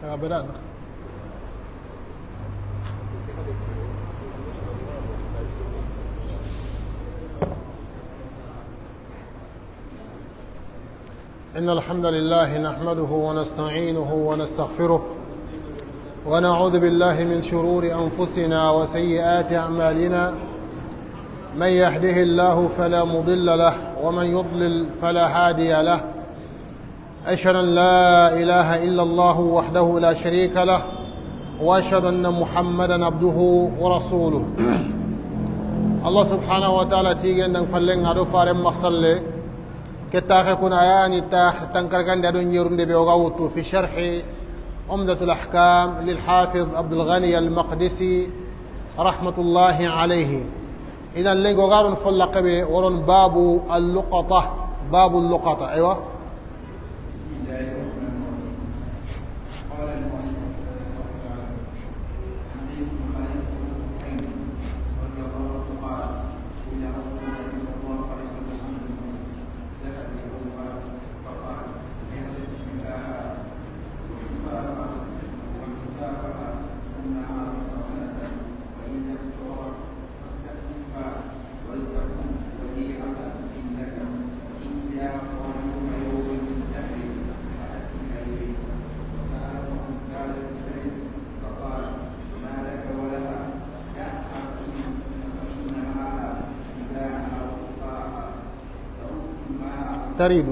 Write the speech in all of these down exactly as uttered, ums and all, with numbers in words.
بدأنا. إن الحمد لله نحمده ونستعينه ونستغفره ونعوذ بالله من شرور أنفسنا وسيئات أعمالنا. من يهده الله فلا مضل له ومن يضلل فلا هادي له. أشهد أن لا إله إلا الله وحده لا شريك له وأشهد أن محمدا عبده ورسوله. الله سبحانه وتعالى تيجي نفلن عدو فارم مخصلي كتاخ كن آياني تاخ تنكركن دادو نيرون دي بيوغاوتو في شرح عمدة الأحكام للحافظ عبد الغني المقدسي رحمة الله عليه. إذا اللي غارون فلق به ورون باب اللقطة. باب اللقطة. أيوة. تريد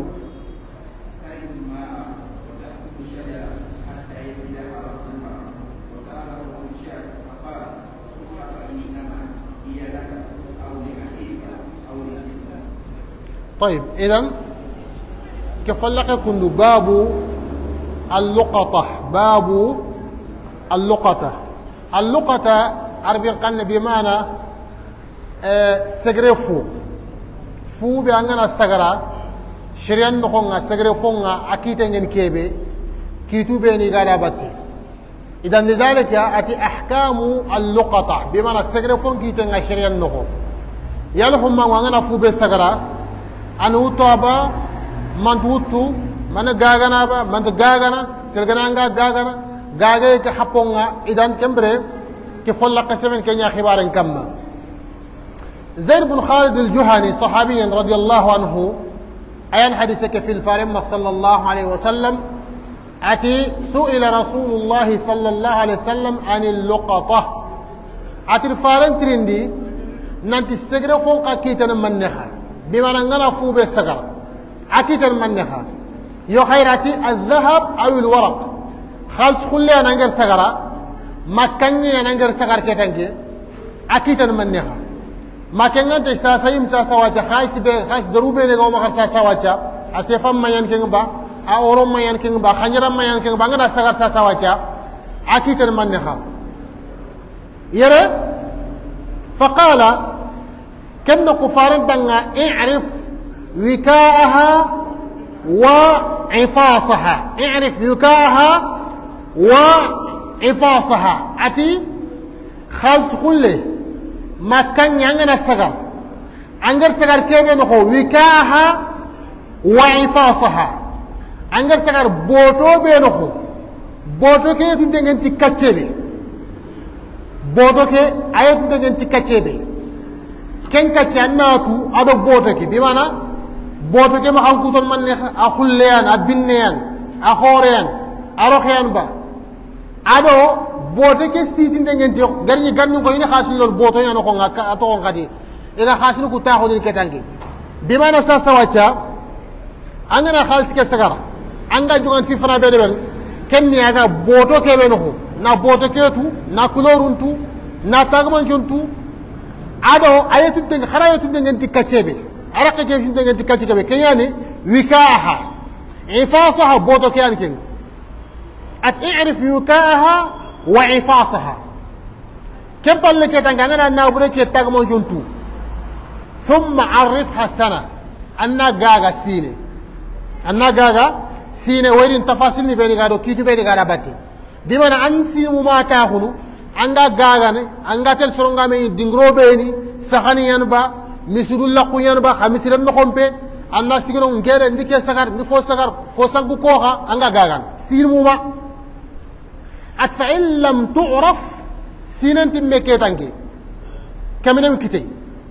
طيب. إذن كفلق كن باب اللقطة. باب اللقطة. اللقطة عربي قلنا بمعنى أه سجرفو فو بأننا سجرا شريان نخونا سجرفونا أكيد إنن كيبه كيتو بيني غادا باتي. إذا لذلك أتي أحكام اللقطة بمعنى سجرفون كيتو شريان نخو يالهم ما وانا فو بسجرا أنا أتوابا من توتو من غاغنا با من غاغنا سرغنانغا غاغنا غاغي كحبونغا. إذا كمبري كفلق سمن كنيا خبارن كما زيد بن خالد الجهني صحابي رضي الله عنه أين حديثك في الفارم صلى الله عليه وسلم أتي سئل رسول الله صلى الله عليه وسلم عن اللقطة. أتي الفارم ترندي نانتي السجر فوق كيتن منها بما نغنى فو بالسجر أكيتن منها يو خيراتي الذهب أو الورق خالص خلي أنا نغير سجرة ما كني أنا نغير سجر كتنجي أكيتن منها ما كان عند ساسا يمسا سواجا خايس بي خايس دروبي نغو مخر ساسا واجا أسيفام ما ينكين با أورم ما ينكين با خنجرم ما ينكين با نغدا سغر ساسا واجا أكيتن منها يرى فقال كن كفارن دنگا اعرف وكاءها وعفاصها. اعرف وكاءها وعفاصها. أتي خالص كله ما كان يعنى سجر عنجر سجر كيف نخو وكاها وعفاصها. عنجر سجر بوتو بينخو بوتو كي تندين تكتشبه بوتو كي أيوة تندين تكتشبه كن كتشاناتو أدو بوتو كي بمعنى بوتو كي ما هم كتون من لخ أخليان أبنيان أخوريان أروخيان با أدو bote ke sitin de ngenti garni gannu ko ina khasul lol boto yana ko ngaka ato ko ngadi ina khasul ku taxo ni ketangi bimana sa sawacha angana khalis ke sagara anga jugan fi fana be debel kenni aga boto ke be no na boto ke tu na couleur tu na tagman jontu ado ayatu de kharayatu de ngenti kachebe araka ke de ngenti kachebe kayani wikaha ifasaha boto ke ankin at i'rif wikaha وعفاصها كم بالك تنغنا نابرك يتغمون جنتو ثم عرفها السنة أنا غاغا سيني أنا غاغا سيني ويرين تفاصيل بيني غادو كيتو بيني غادا باتي بمعنى أن سيني مما تاخنو أنغا غاغا أنغا تل سرونغا مي دينغرو بيني سخاني ينبا مسرول لقو ينبا خمسيرن نخومبي أنا سيغنو ngere ndike sagar ni fo sagar fo sangu koha anga gagan sir muma at fa in lam tu'raf sinanti meketanke kaminem kitay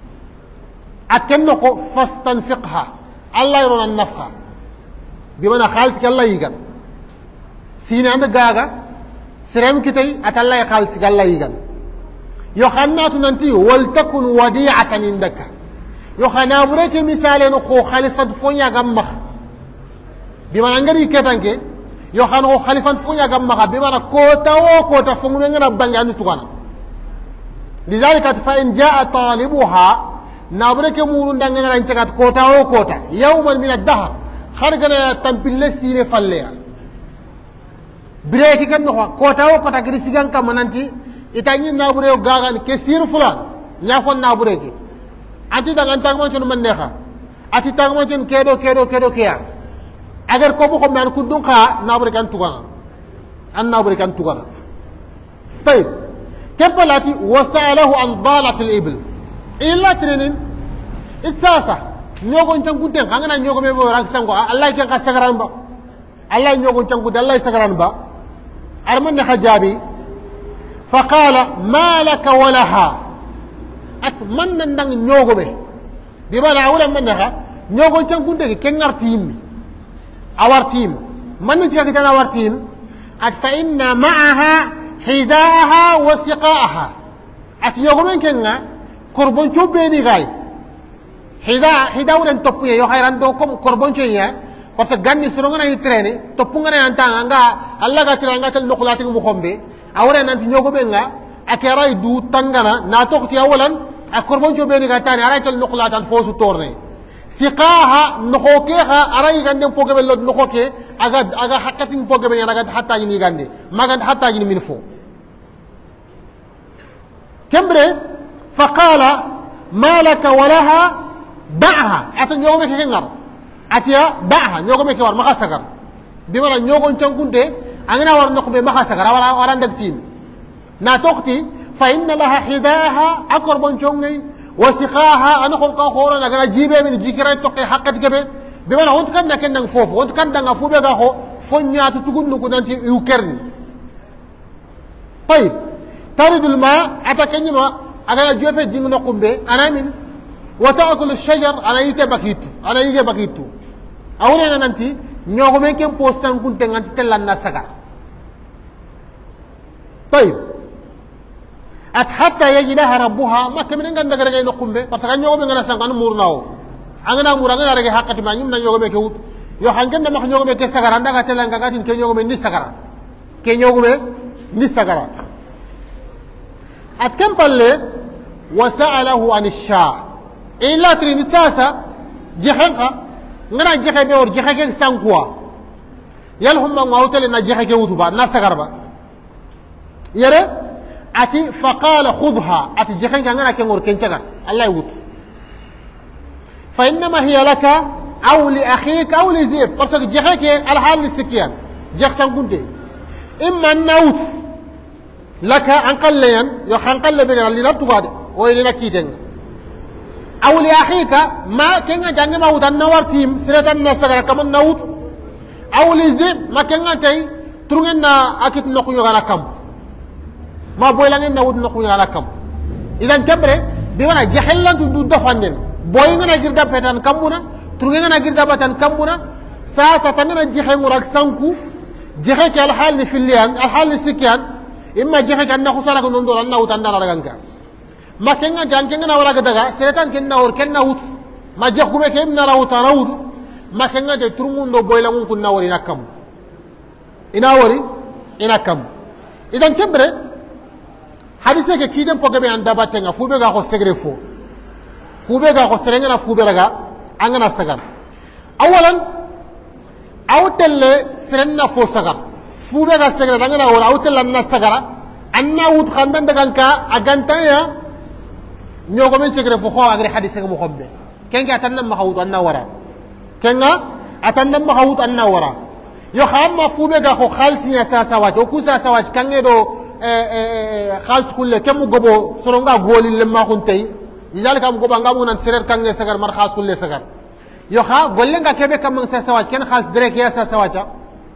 at kenno ko fastanfiqha Allah yron nafqa bimana khalis ki Allah yigan sine and gaga serem kitay at Allah khalis ki Allah yigan yo khannatu nanti wal takun wadi'atan indaka yo khana bureke misale no kho khalifat fonya gamma bimana ngari ketanke yo khano khalifan fonya gamma bimana kota o kota fongu ngana bangani tukana lidhalika fa in jaa talibuha nabreke murun dangana rancagat kota o kota yawman min ad-dahr khargana tampille sine falleya breki kan no kota o kota giri sigan kam nanti itani nabure o gagan ke sir fulan nya fon nabureke ati dangan tagman ton man nexa ati tagman ton kedo kedo kedo keya agar ko bu ko man ku dun kha nabure kan tugana an nabure kan tugana tayib kepalati wasalahu an dalat al-ibl illa trinin itsasa nyogon tangu den ngana nyogo me bo rak sango Allah ke ka sagaran ba Allah nyogon tangu de Allah sagaran ba arman khajabi faqala ma laka walaha at man ndang nyogo be bi bala wala man ha nyogon tangu de ke ngartim awartim man ci ka tan awartim at fa inna ma'aha hidaha wa siqaha at nyogo men kenga korbon chobeni gay hida hida wulen topu yo khairan do kom korbon choya parce que ganni soro ngana ni traîné topu ngana anta nga alla ga tiranga tel nokulati mu khombe awre nanti nyogo benga akera du tangana na tokti awalan ak korbon chobeni ga tani ara tel nokulatan fosu torne siqaha nokokeha ara yigande pogabe lo nokoke aga aga hakatin pogabe aga hatta ni gande magan hatta ni min fo kembre فقال ما لك ولها دعها اتن يومك كنغر اتيا دعها يومك ور ما سغر بمرا نيوغون تشانكونتي انا ور نقبه ما سغر ولا ولا ندكتين نا توختي فان لها حداها اقرب تشونغي وسقاها انا كون خورا انا جيبه من جيكرا توقي حقت كبه بمرا وانت كان كان فوف وانت كان دغا فوبه غاخو فنيات تغون نكو نانتي يوكرن طيب ترد الماء اتكنيما أنا جوفة جين نقوم أنا من وتأكل الشجر أنا يجي بكيتو أنا يجي بكيتو أولا أنا ننتي نيوغمي كم بوستان كنت نانتي تلنا سكر طيب أت حتى يجي لها ربها ما كمن عند عندك رجع نقوم به بس كان نيوغمي أنا سكان مورناو أنا مور أنا رجع حقتي ما يوم نيوغمي كهود يو حنكن ما نيوغمي كسكر عندك تلنا كاتين كنيوغمي نستكر كنيوغمي نستكر أتكم بالله وسأله عن الشاء إلا ترين ساسا جهنها ngana jexe be or jexe ken sankwa yal humma ngawtele na jexe ke wutuba na sagarba yere ati faqala khudha ati jexe ngana ken or ken cagar allah wut fa inma hiya laka aw li akhika aw li dhib parce que jexe ke al hal sikiyan jex sankunte imma nawt laka an qallayan yo han qalle be li natubade o li nakiten أو لأخيك ما كنا جانب ما وتن نوارتيم سيرة الناس كذا كمان نوت أو لذيب ما كنا تي تروننا أكيد نقول على كم ما بويلنا نود نقول على كم إذا كبره بمعنى جهلا تدود دفنين بوينا نجرد بتن كمونا تروننا نجرد بتن كمونا ساعة تمنا جهل مرق سانكو جهل كالحال في الليان الحال السكيان إما جهل كنا خسارة كنا ندور أننا وتننا رجعنا ما كنا جان كنا ولا كذا سيرتان كنا ور كنا وط ما جاكم كنا لا وتراود ما كنا تترمون دو بويلمون كنا ورينا كم إنا وري إنا كم إذا كبره حديثك كيدم بقى عند باتنا فوبة غا خسرفو فوبة غا خسرنا فوبة غا أنا سكر أولا أوتل سرنا فو سكر فوبة غا سكر أنا ور أوتل أنا سكر أنا وط خندن دكانكا أجنتايا نيوغو من سيغري فوخو اغري حديث مو خومبي كينغا اتنم مخاوت انا ورا كينغا اتنم مخاوت انا ورا يو خام فوبي دا خو خالص يا ساسا واج او كوسا سواج كانغي دو خالص كل كم غبو سرونغا غولي لما خونتي لذلك ام غبا غامو نان سيرر كانغي سغار مار خاص كل سغار يو خا غولنغا كيبي كام ساسا واج كين خالص دريك يا ساسا واجا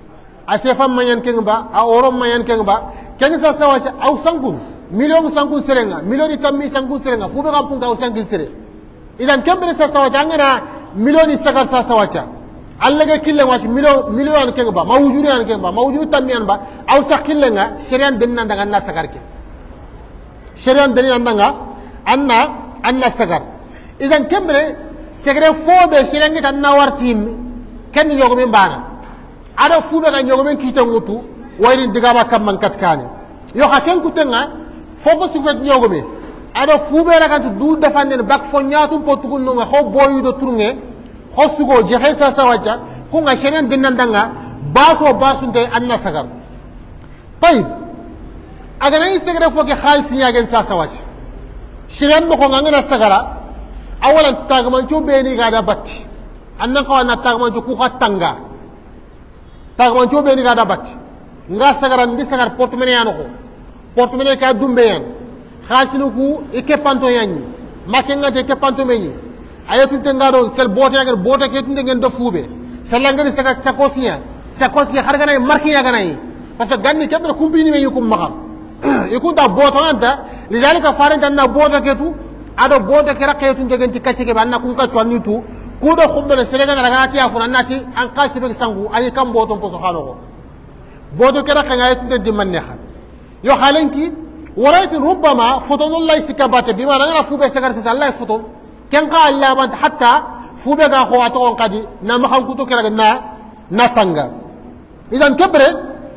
asefam mayan kengba a orom mayan kengba kengi sa sawacha au sangun million sangun serenga million tammi sangun serenga fube kam punga au sangin sere idan kembere sa sawacha ngana million sagar sa sawacha allage kille wach million million kengba mawjuri an kengba mawjuri tammi an ba au sakillenga serian denna daga na sagarke serian denna daga anna anna sagar idan kembere segre fobe serengi tan na wartin ken yogo men bana ada fube ga yogo men kitangutu wayni digaba kam man katkane yo ha ken kutenga foko sufet yogo me ada fube la kan du defande bak fo nyaatu potugun no ho boyu do turunge ho sugo je hesa sawaja ko nga shenen dinandanga baso basunde anna sagar tayib aga nay segre foke khalsi yagen sa sawaja shiren mo ko ngana sagara awalan tagman cu beni ga da batti annan ko na tagman cu ku khatanga tagman cu beni ga da batti nga sagara ndi sagar portemone yano ko portemone ka dumbe yan khalsinu ku ikepanto yanni makenga te kepanto meni ayatu tenga do sel bote yagar bote ke tunde ngeen do fube selangani saga sakosiya sakosiya har ganay marki ya ganay parce que ganni kebra kumbini me yukum makam ikun da boto anta lidalika faranta na boto ke tu ado bodo kera kaytu ngenti kacce ke banna kun ka chwani tu ku do khumbe selega na daga tiya funa nati an kalti be sangu ay kam bodo ko so halo ko bodo kera kanga aytu de manne kha yo halenki waraytu rubbama futun allah istikabata bima na fube segar sa allah futun ken ka allah man hatta fube ga ko ato on kadi na ma xam ku to kera na na tanga idan kebre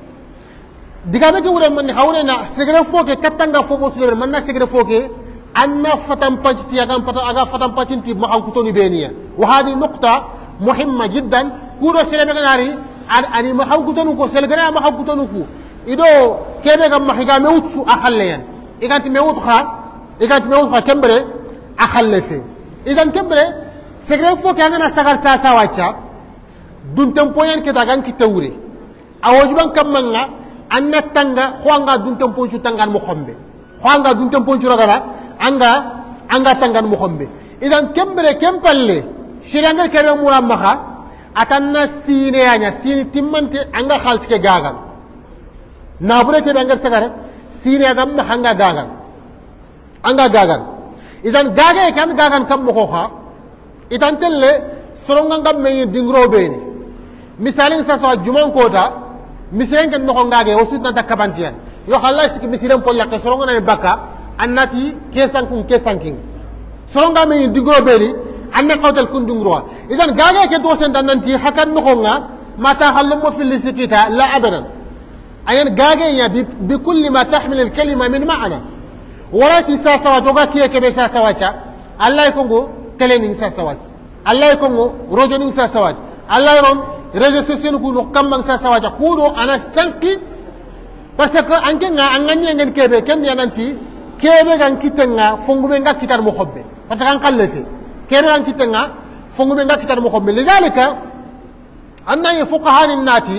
diga be wure man hawre na segre foke katanga fofo sule man na segre foke anna fatan pajti agam pata aga fatan patinti ma xam kutoni beniya wa hadi nuqta muhimma jiddan kudo selebe ganari ani ma xam kutonu ko selebe ma xam kutonu ko ido kebe gam ma higa mewtsu akhalleyan iganti mewt kha iganti mewt kha kembre akhallefe idan kembre segre fo ka ngana sagar sa sawacha dun tempoyen ke dagan ki tawre awojuban kamanga anna tanga khwanga dun tempo chu tangan mo khombe khwanga dun tempo chu ragara anga anga tangan mo khombe idan kembre kempalle shirangal kebe mura maha atanna sine anya sine timmante anga khalske gagal nabure kebe angar sagare sine agam hanga gagal anga gagal idan gage kan gagan kam mo kha idan telle soronga ngam me dingro beni misalin sa sa juman kota misiren kan no ngage o sutna takabantian yo khalla siki misiren polla ke soronga na baka annati kesankun kesanking soronga me digro beli anna qawtal kun dingro idan gaga ke do sen dananti hakan no nga mata halum fil sikita la abadan ayan gaga ya bi kulli ma tahmil al kalima min ma'na warati sasa wajoga kiye ke be sasa wacha allah kongo telening sasa wacha allah kongo rojoning sasa wacha allah ron réseaux sociaux ku no kamang sasa wacha kudo ana sanki parce que anke nga anganye ngeen kebe ken yananti kebe gan kitenga fongume nga kitar mo khobbe parce que an kallete kebe gan kitenga fongume nga kitar mo khobbe lidalika anna fuqaha nati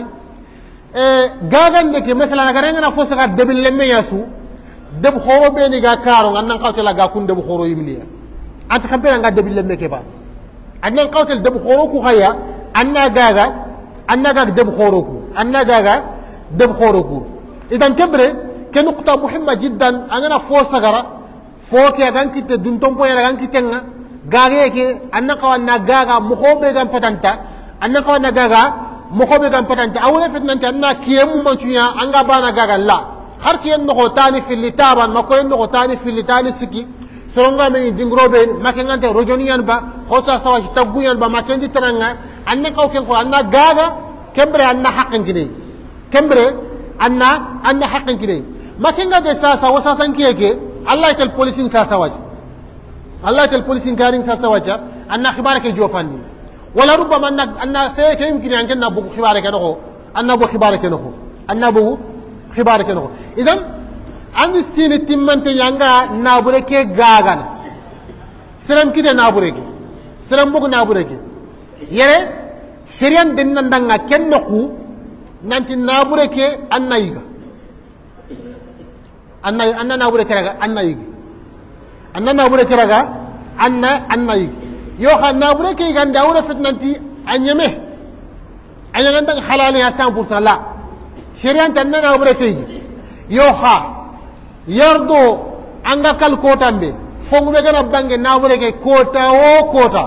e gagan de ke mesela na garanga na fosa ga debil lemme yasu deb khoro be ni ga karo ngan qawtel ga kun deb khoro yimliya ant khampera nga debil lemme ke ba annan qawtel deb khoro ku khaya anna gaga anna gaga deb khoro ku anna gaga deb khoro ku idan kebre ke nuqta muhimma jiddan anana fo sagara fo ke gan kitte dun tompo ya gan kitenga gaga ke anna qawanna gaga mu khobe gan patanta anna qawanna gaga mu khobe gan patanta awle fitnante anna kiyemu manchuya anga bana gaga la har kiyen no tani fil taban makoyen no tani fil tani siki soronga me dingrobe makengante rojoniyan ba khosa sawa taguyan ba makendi tananga anna qaw ken ko anna gaga kebre anna haqqin kini kebre anna anna haqqin kini makenga de sasa wasasan kiyeke allah tel policing sasa waj allah tel policing garing sasa waja anna khibarake jofandi wala rubama anna anna fe ke yumkini an kenna bugu khibarake no anna bu khibarake no anna bu khibarake no idan andi stini timmante yanga nabure ke gagana selam kide nabure ke selam bugu nabure ke yere sherian dinnan danga kenno ku nanti nabure ke anna yiga anna anna nabure ke raga anna yiga anna nabure ke raga anna anna yiga yo kha nabure ke ganda wala fit nanti anyame anyanga dang halali ya cent pour cent la شريان تننا بركي يوخا يردو anga kal kota mbe fongu be gana bange nabure ke kota o kota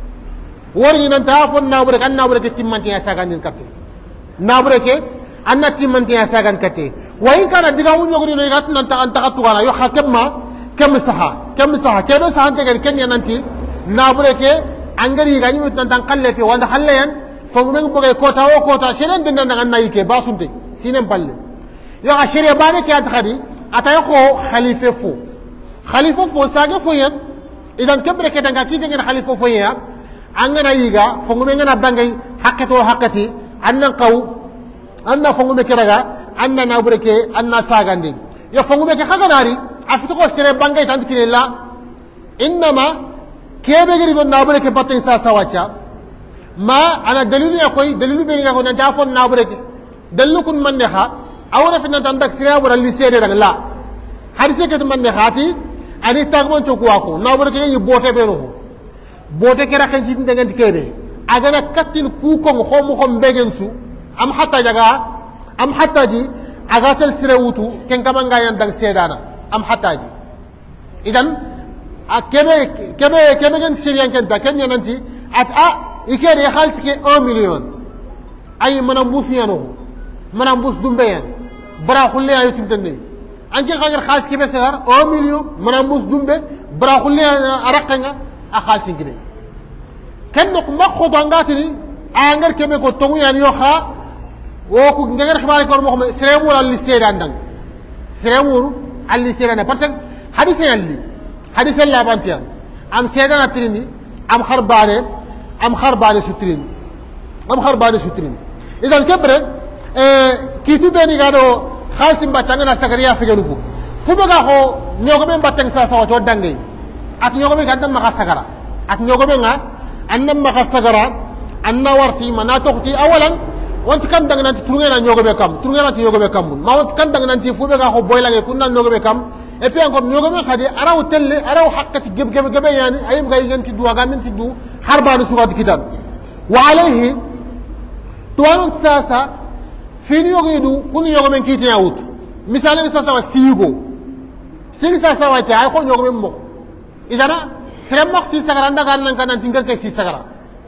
wori nan ta fon nabure kan nabure ke timmanti ya sagan din katte nabure ke anna timmanti ya sagan katte wa in kana diga wunyo gudi no gat nan ta an ta tu gana yo hakemma kam saha kam saha kebe saha te gan kenya nanti nabure ke angari ga nyu tan tan kalle fi wanda halle yan fongu be boge kota o kota sheren din nan nan nayi ke basunte sinen balle yo ga shere bane ke at khadi atayako khalife fo khalife fo sage fo yen idan kebre ke danga kite ngena khalife fo yen angana yiga fongu be ngana bangay hakkato hakkati anna qaw anna fongu be keraga anna na bureke anna sagandi yo fongu be ke khaganari afito ko sere bangay tan kinella inma kebe giri gon na bureke batten sa sawacha ma ana dalilu yakoy dalilu be ngako na dafon na bureke dalilu kun mande ha awra fi nan tandak sira wala li sede daga la hadise ke man ne khati ani tagmon to ko na wala ke yi bote be no bote ke rakhen sit ndangan kebe agana katin ku ko ko mo ko mbegen su am hatta jaga am hatta ji agatel sira wutu ken kama ngayan dag sedana am hatta ji idan akebe kebe kebe gen sirian ken ta ken yananti at a ikere khalis ke un million ay manam busiyano manam bus dumbe yan bara khulle ay tintande anke khagar khalis ke besagar un million manam bus dumbe bara khulle araqanga a khalis ngide ken nok ma khodo ngatini angar kebe ko tongu yan yo kha wo ku ngar xibare ko mo xam seremu wala li sedan dang seremu ali sedan parce que hadith yalli hadith la bantian am sedan atrini am kharbane am kharbane sutrini am kharbane sutrini idan kebre kitu beni gado khalsi mbatanga na sagariya figelu ko fuba ga ho nyogo be mbatang sa sa to dangai at nyogo be gadam maka sagara at nyogo be nga annam maka sagara anna warti mana toxti awalan wonti kan dang nanti turunga na nyogo be kam turunga na nyogo be kam ma wonti kan dang nanti fuba ga ho boylange kunna nyogo be kam e puis encore nyogo be khadi araw telle araw haqqati geb geb geb yani ayim ga yenti du ga minti du harbanu surat kitab wa alayhi tuwanut sasa fini yogo du kunu yogo men kiti ya wutu misale sasa wa sigo sigi sasa wa cha ko yogo men mo idana sere mo si sagara ndaga nan kan tingal ke si sagara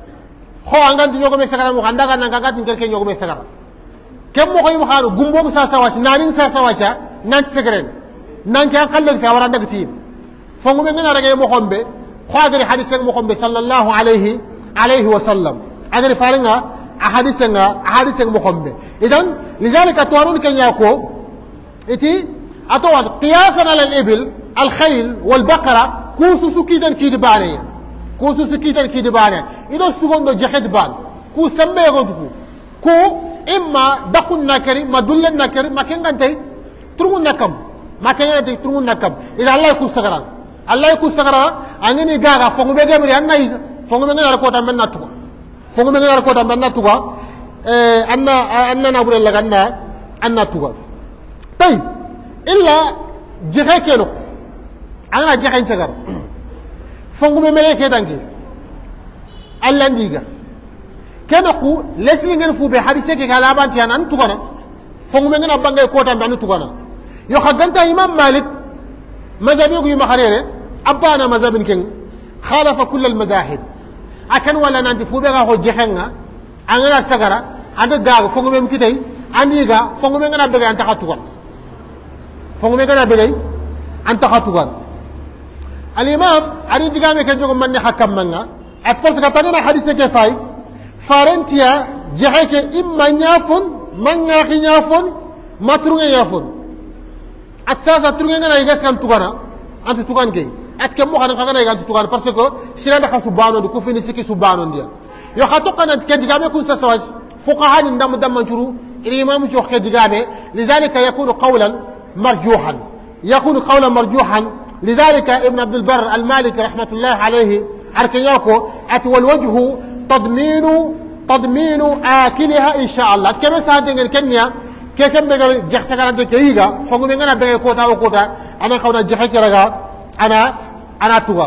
ho angan ti yogo men sagara mo ndaga nan kan tingal ke yogo men sagara kem mo ko yim xalu gumbo sasa wa nanin sasa wa cha nan sagaren nan ke khalle fi awara ndaga ti fongu men ngana rage mo xombe khadiri hadith mo xombe sallallahu alayhi alayhi wa sallam agari faringa أحاديثنا أحاديثنا مخمبة إذن لذلك أتوانون كن يأكو إتي أتوان قياسا على الإبل الخيل والبقرة كوسو سكيدا كيد بانيا كوسو سكيدا كيد بانيا إذا سكون دو جحد بان كو سمبه يغنتكو كو إما دقو النكري ما دل النكري ما كن غنتي ترغو النكم ما كن غنتي ترغو النكم إذا الله يكو سغران الله يكو سغران أنني غاغا فنغو بيغمري أنا يغا فنغو بيغمري أنا كوتا من نتوى fongu me ngar ko tam banna tuga eh anna anna na bure laga anna anna tuga tay illa jexe keno ana jexe sagar fongu me mele ke dangi alla ndiga keno ku lesli ngel fu be hadise ke kala banti an tuga na fongu me ngana bangay ko tam banna tuga na yo khaganta imam malik mazhabi gu yima kharere abana mazhabin ken khalafa kull al madahib akan wala nanti fu be ga ho jexenga angana sagara anda gaga fongu mem kitay andiga fongu me ngana bege anta khatugal fongu me ngana bege anta khatugal al imam ari digame ke jogo manni hakam manga at parce que tangana hadith ke fay farentia jexe ke imma nyafun manga khi nyafun matrunga nyafun at sasa trunga ngana yigas kan tugana anta tugan ke at ke mo xana xana ga tugan parce que sira da khasu bano du ko fini siki su bano ndia yo khato kana ke digame ku sa sawaj fuqaha ni ndam dam manchuru imam jox ke digame lidhalika yakunu qawlan marjuhan yakunu qawlan marjuhan lidhalika ibn abd albar almaliki rahmatullah alayhi arkiyako at wal wajhu tadminu tadminu akilha insha Allah at kebe sa dengen kenya ke kembe ga jex sagara de ke yiga fongu me ngana be ko ta ko ta ana xawna jexe ke raga أنا أنا توغا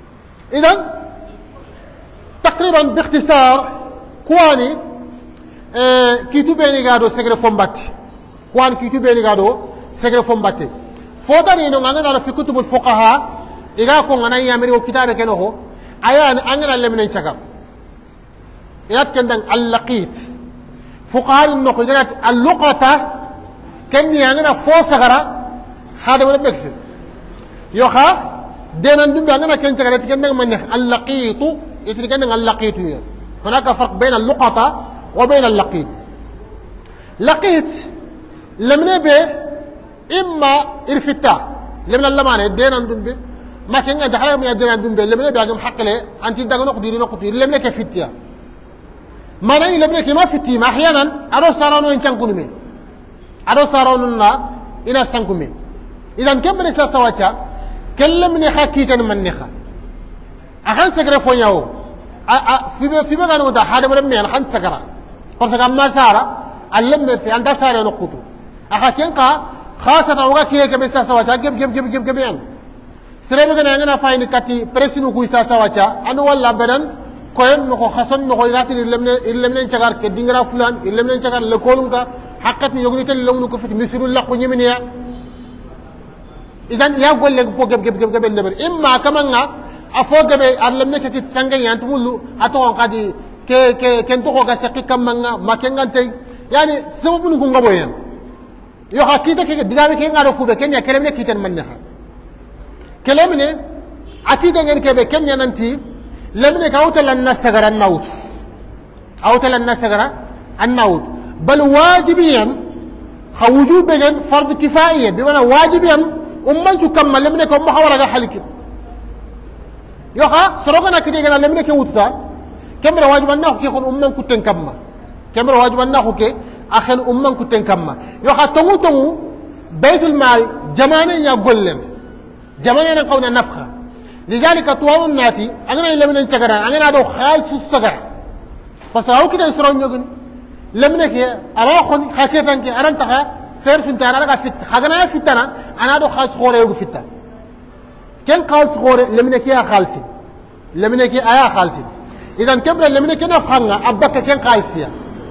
إذن تقريبا باختصار كواني kitu beni gado segre fombati kwan kitu beni gado segre fombati fotani no ngana na fi kutubul fuqaha iga ko ngana yamiri o kitabe keno ho aya angana lemne chagam ilat kendang al-laqit fuqaha no ko garat al-luqata ken yangana fo sagara hada wala bekfi yo kha denan dumbe angana ken chagara kendang man al-laqit itri kendang al-laqit هناك فرق بين اللقطة وبين اللقيط لقيط لمن به إما إرفتا لمن اللمان دينا دنبه ما كان عند حرام يا دينا دنبه لمن به أجمع حق له أنت دعنا نقدر نقدر لمن كفتيا ما نيجي لمن كما فتي ما أحيانا أروس ترانو إن كان كلمة أروس ترانو لا إلى سانكمي إذا كم من الناس سوتشا كلمني حقيقة من نخا أخان سكر فوياو في في بقى نقول هذا ولا مين خان سكرا قرص كم سارة علم في عند سارة نقطه أخاكين كا خاصة أوقا كيه كم ساسا وجا كم كم كم كم كم يعني سرنا بقى نعنا فاين كتي برسينو كوي ساسا وجا أنا والله بدن كوين نكو خاصن نكو يراتي إلمن إلمن شجار كدينغرا فلان إلمن شجار لكولون كا حقتني يقولي تلي لون نكو في مسير الله كوني منيا إذا يا قول لك بوك كم كم كم كم النبر إما كمان أفوق به علمنا كتير سانجين ينتمولو أتوقع قدي ك ك كنتوقع كسكي كم منا ما كنغان تي يعني سبب نقول قبوين يو حكيتا كي دعامي كي نعرفه بكنيا كلامنا كيتن منها كلامنا أكيد إن كي بكنيا ننتي لمن كأوت لنا سجرا النوت أوت لنا سجرا النوت بل واجبيا خوجود بجن فرض كفاية بمعنى واجبيا أمم شو كم لمن كم محاولة حلقة يوخا سرقنا كده كنا لمن كي وطتا كمرة واجب أنه كي يكون أمم كتن كمّا كمرة واجب أنه كي أخن أمم كتن كمّا يوخا تمو تمو بيت المال جمانا يقول لهم جمانا نقولنا نفخة لذلك طوال الناتي أنا لمن نشجران أنا هذا خالص الصغر بس هاو كده يسرون يقول لمن كي أراخون خاكيتان كي أنا انتخا فيرس انت أنا لقى فت خاكنا فتنا أنا هذا خالص خوري يقول فتا كان خالص خوري لمن كي خالصي لمن كي أيا خالصي إذا كبر لمن كي نفخنا أبكر كان خالصيا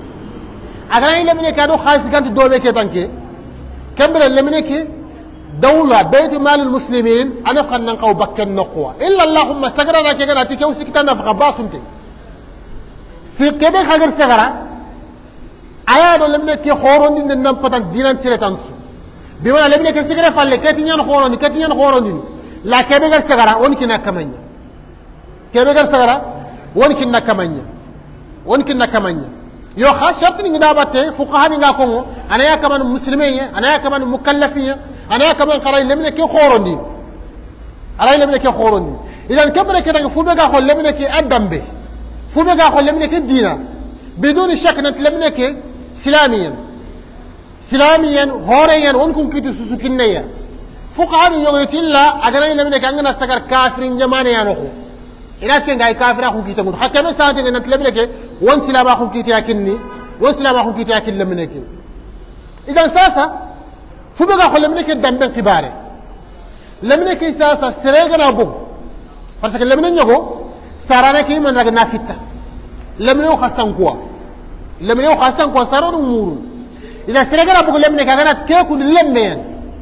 أنا لمن كي هذا خالص كانت دولة كي تانكي كبر لمن كي دولة بيت مال المسلمين أنا فخنا نقو بكر نقوى إلا اللهم استقرنا كي كنا تيجي وسكتنا نفخ باسمتي سكبر خاجر سكرا أيا دو لمن كي خورون دين نم بتان دينان سيرتانس بيوانا لمن كي سكرا فالله كتيان خورون كتيان خورون دين لا كبر سكرا ونكنا كمانيا كبر سكرا ونكنا كمانيا ونكنا كمانيا يو خا شرط ني دابته فقهاء ني غاكو انا يا كمان مسلمين انا يا كمان مكلفين انا يا كمان قراي لمن كي خورون دين على لمن كي خورون دين اذا كبر كده فوبغا خول لمن كي ادم به فوبغا خول لمن كي دينا بدون شك نت لمن كي سلاميا سلاميا هوريا ونكون كي تسسكنيا فقهاء يقولوا الا اجري لمن كي اننا استقر كافرين جمانه يا نخو إذا كان جاي كافر أخو كي تقول حتى مساعد إن نتلم لك وان سلام أخو كي تأكلني وان سلام أخو كي تأكل لمنك إذا ساسا فبقى خل لمنك الدم بين كباره لمنك ساسا سرقنا أبوه فرسك لمن يجو سارنا كي من رجنا فتا لمن يو خسان قوا لمن يو خسان قوا سارون أمور إذا سرقنا أبوه لمنك أنا تكيكون لمن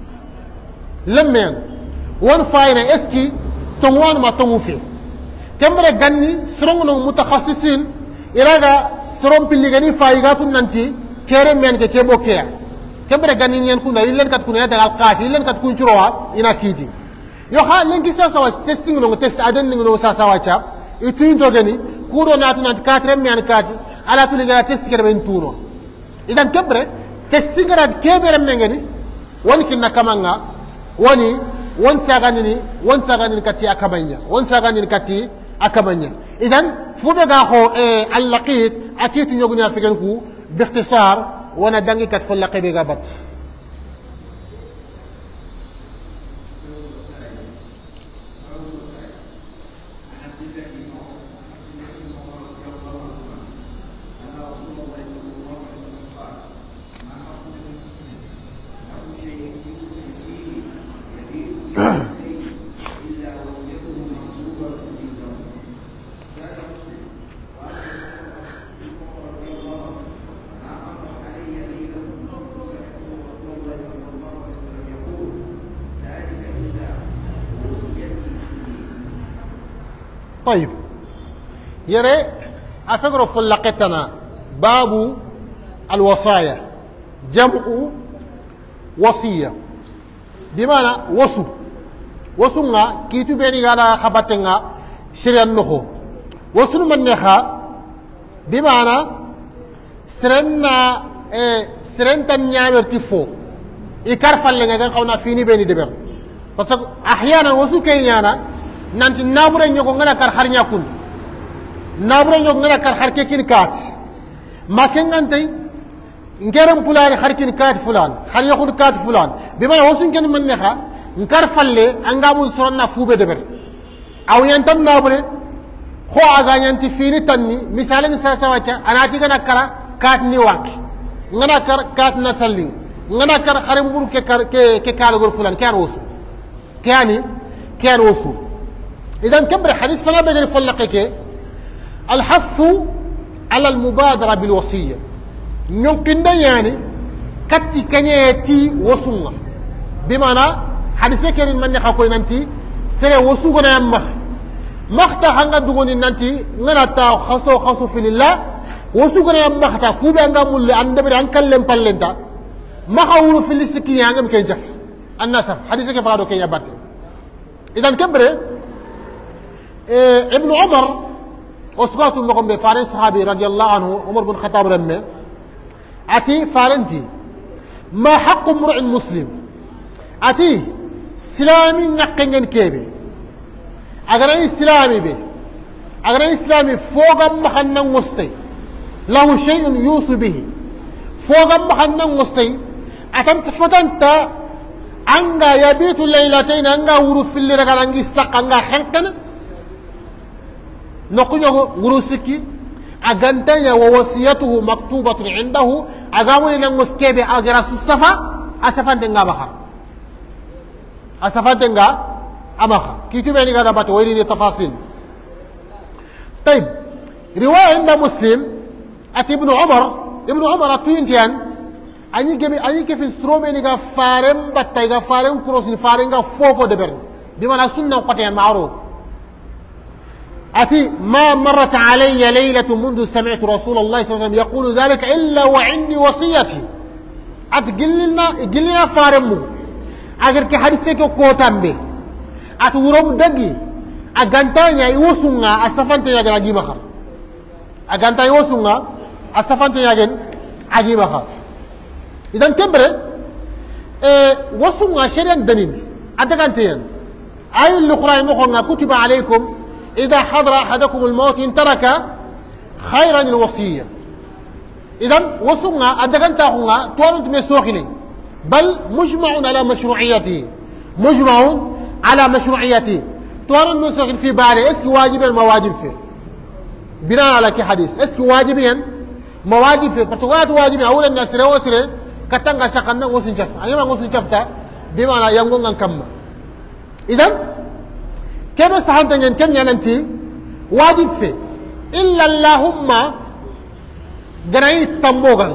لمن وان فاينا إسكي تونوان ما تونوفي كمبر غني سرون متخصصين إراغا سرون بلغني فايغاتو نانتي كيرم من كيبو كيا كمبر غني نين كونا يلن كات كونا دال قافي يلن كات كون تشروا انا كيدي يو خا لنكي ساسا واس تيستينغ نو تيست ادن نو ساسا واتشا يتين توغني كودو ناتو نانت كاترم من كاتي على تو لغا تيست كير بين تونو اذا كبر تيستينغ رات كيبر من غني وني كنا كمانغا وني وان ساغاني وان ساغاني كاتي اكابانيا وان ساغاني كاتي أكملنا إذن فوبغا خو إيه اللقيت أكيد نيجونا فيكنكو باختصار وانا دانجي كتفل لقي بغابت طيب يرى أفكر فلقتنا باب الوصايا جمع وصية بمعنى وصو وصونا كيتو بيني على خباتنا شريان نخو وصو من نخا بمعنى سرنا إيه سرنا نيامر تفو يكرفل لنا كان خونا فيني بيني دبر بس أحيانا وصو كينيانا nanti nabure ñoko ngana kar har ñakun nabure ñoko ngana kar har ke kin kat ma ken ngante ngeram fulani har kin kat fulan har yakun kat fulan bima wasun ken man nexa nkar falle anga mun sonna fube deber aw yantan nabure kho aga nyanti fini tanni misalen sa sawacha anati gana kara kat ni wak ngana kar kat na sallin ngana kar xarim bur ke kar ke ke kala gor fulan kan wosu kani kan wosu إذا كبر الحديث فلا بد نفلقك الحث على المبادرة بالوصية يمكن ده يعني كتي كنيتي وصونا بمعنى حديث كريم من يحكي ننتي سر وصونا يمخ مختا هنگا دغوني ننتي نراتا خاصو خاصو في الله وصونا يمخ تا فوبي هنگا مول عند بر انكلم بالنتا ما خاولو في الاستكي هنگا مكي جف الناس حديث كيف قالوا كي يبات إذا كبر إيه ابن عمر أسقاط مقام بفارن صحابي رضي الله عنه عمر بن الخطاب رمى أتي فارنتي ما حق امرئ مسلم أتي سلامي نقنن كيبي أغراني سلامي بي أغراني سلامي فوق مخنن وسطي له شيء يوصي به فوق مخنن وسطي أتنت فتنت أنغا يبيت الليلتين أنغا ورف اللي رغان أنغي سق أنغا خنقن نقول غروسكي أجنتنا ووصيته مكتوبة عنده أجاوني نمسكي بأجراس الصفا أسفان دعنا بحر أسفان دعنا أمخا كيتو بيني كذا بتويرين التفاصيل طيب رواية عند مسلم أتي ابن عمر ابن عمر أتوينتيان أني كيف أني كيف استرومي نيجا فارم بتاعي فارم كروسين فارم كا فوفو دبر بما نسون قطعا معروف أتي ما مرت علي ليلة منذ سمعت رسول الله صلى الله عليه وسلم يقول ذلك إلا وعندي وصيتي أتقلنا قلنا فارمو أجر كحديثك كوتام بي أتورم دقي أجنتانيا يوسونا أسفنتي يجن أجي مخر أجنتانيا يوسونا أسفنتي يجن أجي مخر إذا كبر أه وسونا شريان دنين أتجنتين أي اللي قرأي مخنا كتب عليكم إذا حضر أحدكم الموت إن ترك خيرا الوصية إذا وصلنا أدكان تاخونا توانت مسوخني بل مجمع على مشروعيته مجمع على مشروعيته توانت مسوخن في بالي اسك واجب المواجب فيه بناء على كي حديث اسك واجبين مواجب فيه بس وقت واجب أولا الناس روسره كتنغا سقنا وسن شفتا أيما وسن شفتا بمعنى ينقون كم إذا كما سحنتن كن ينتي واجب في إلا اللهم جرعي تموغن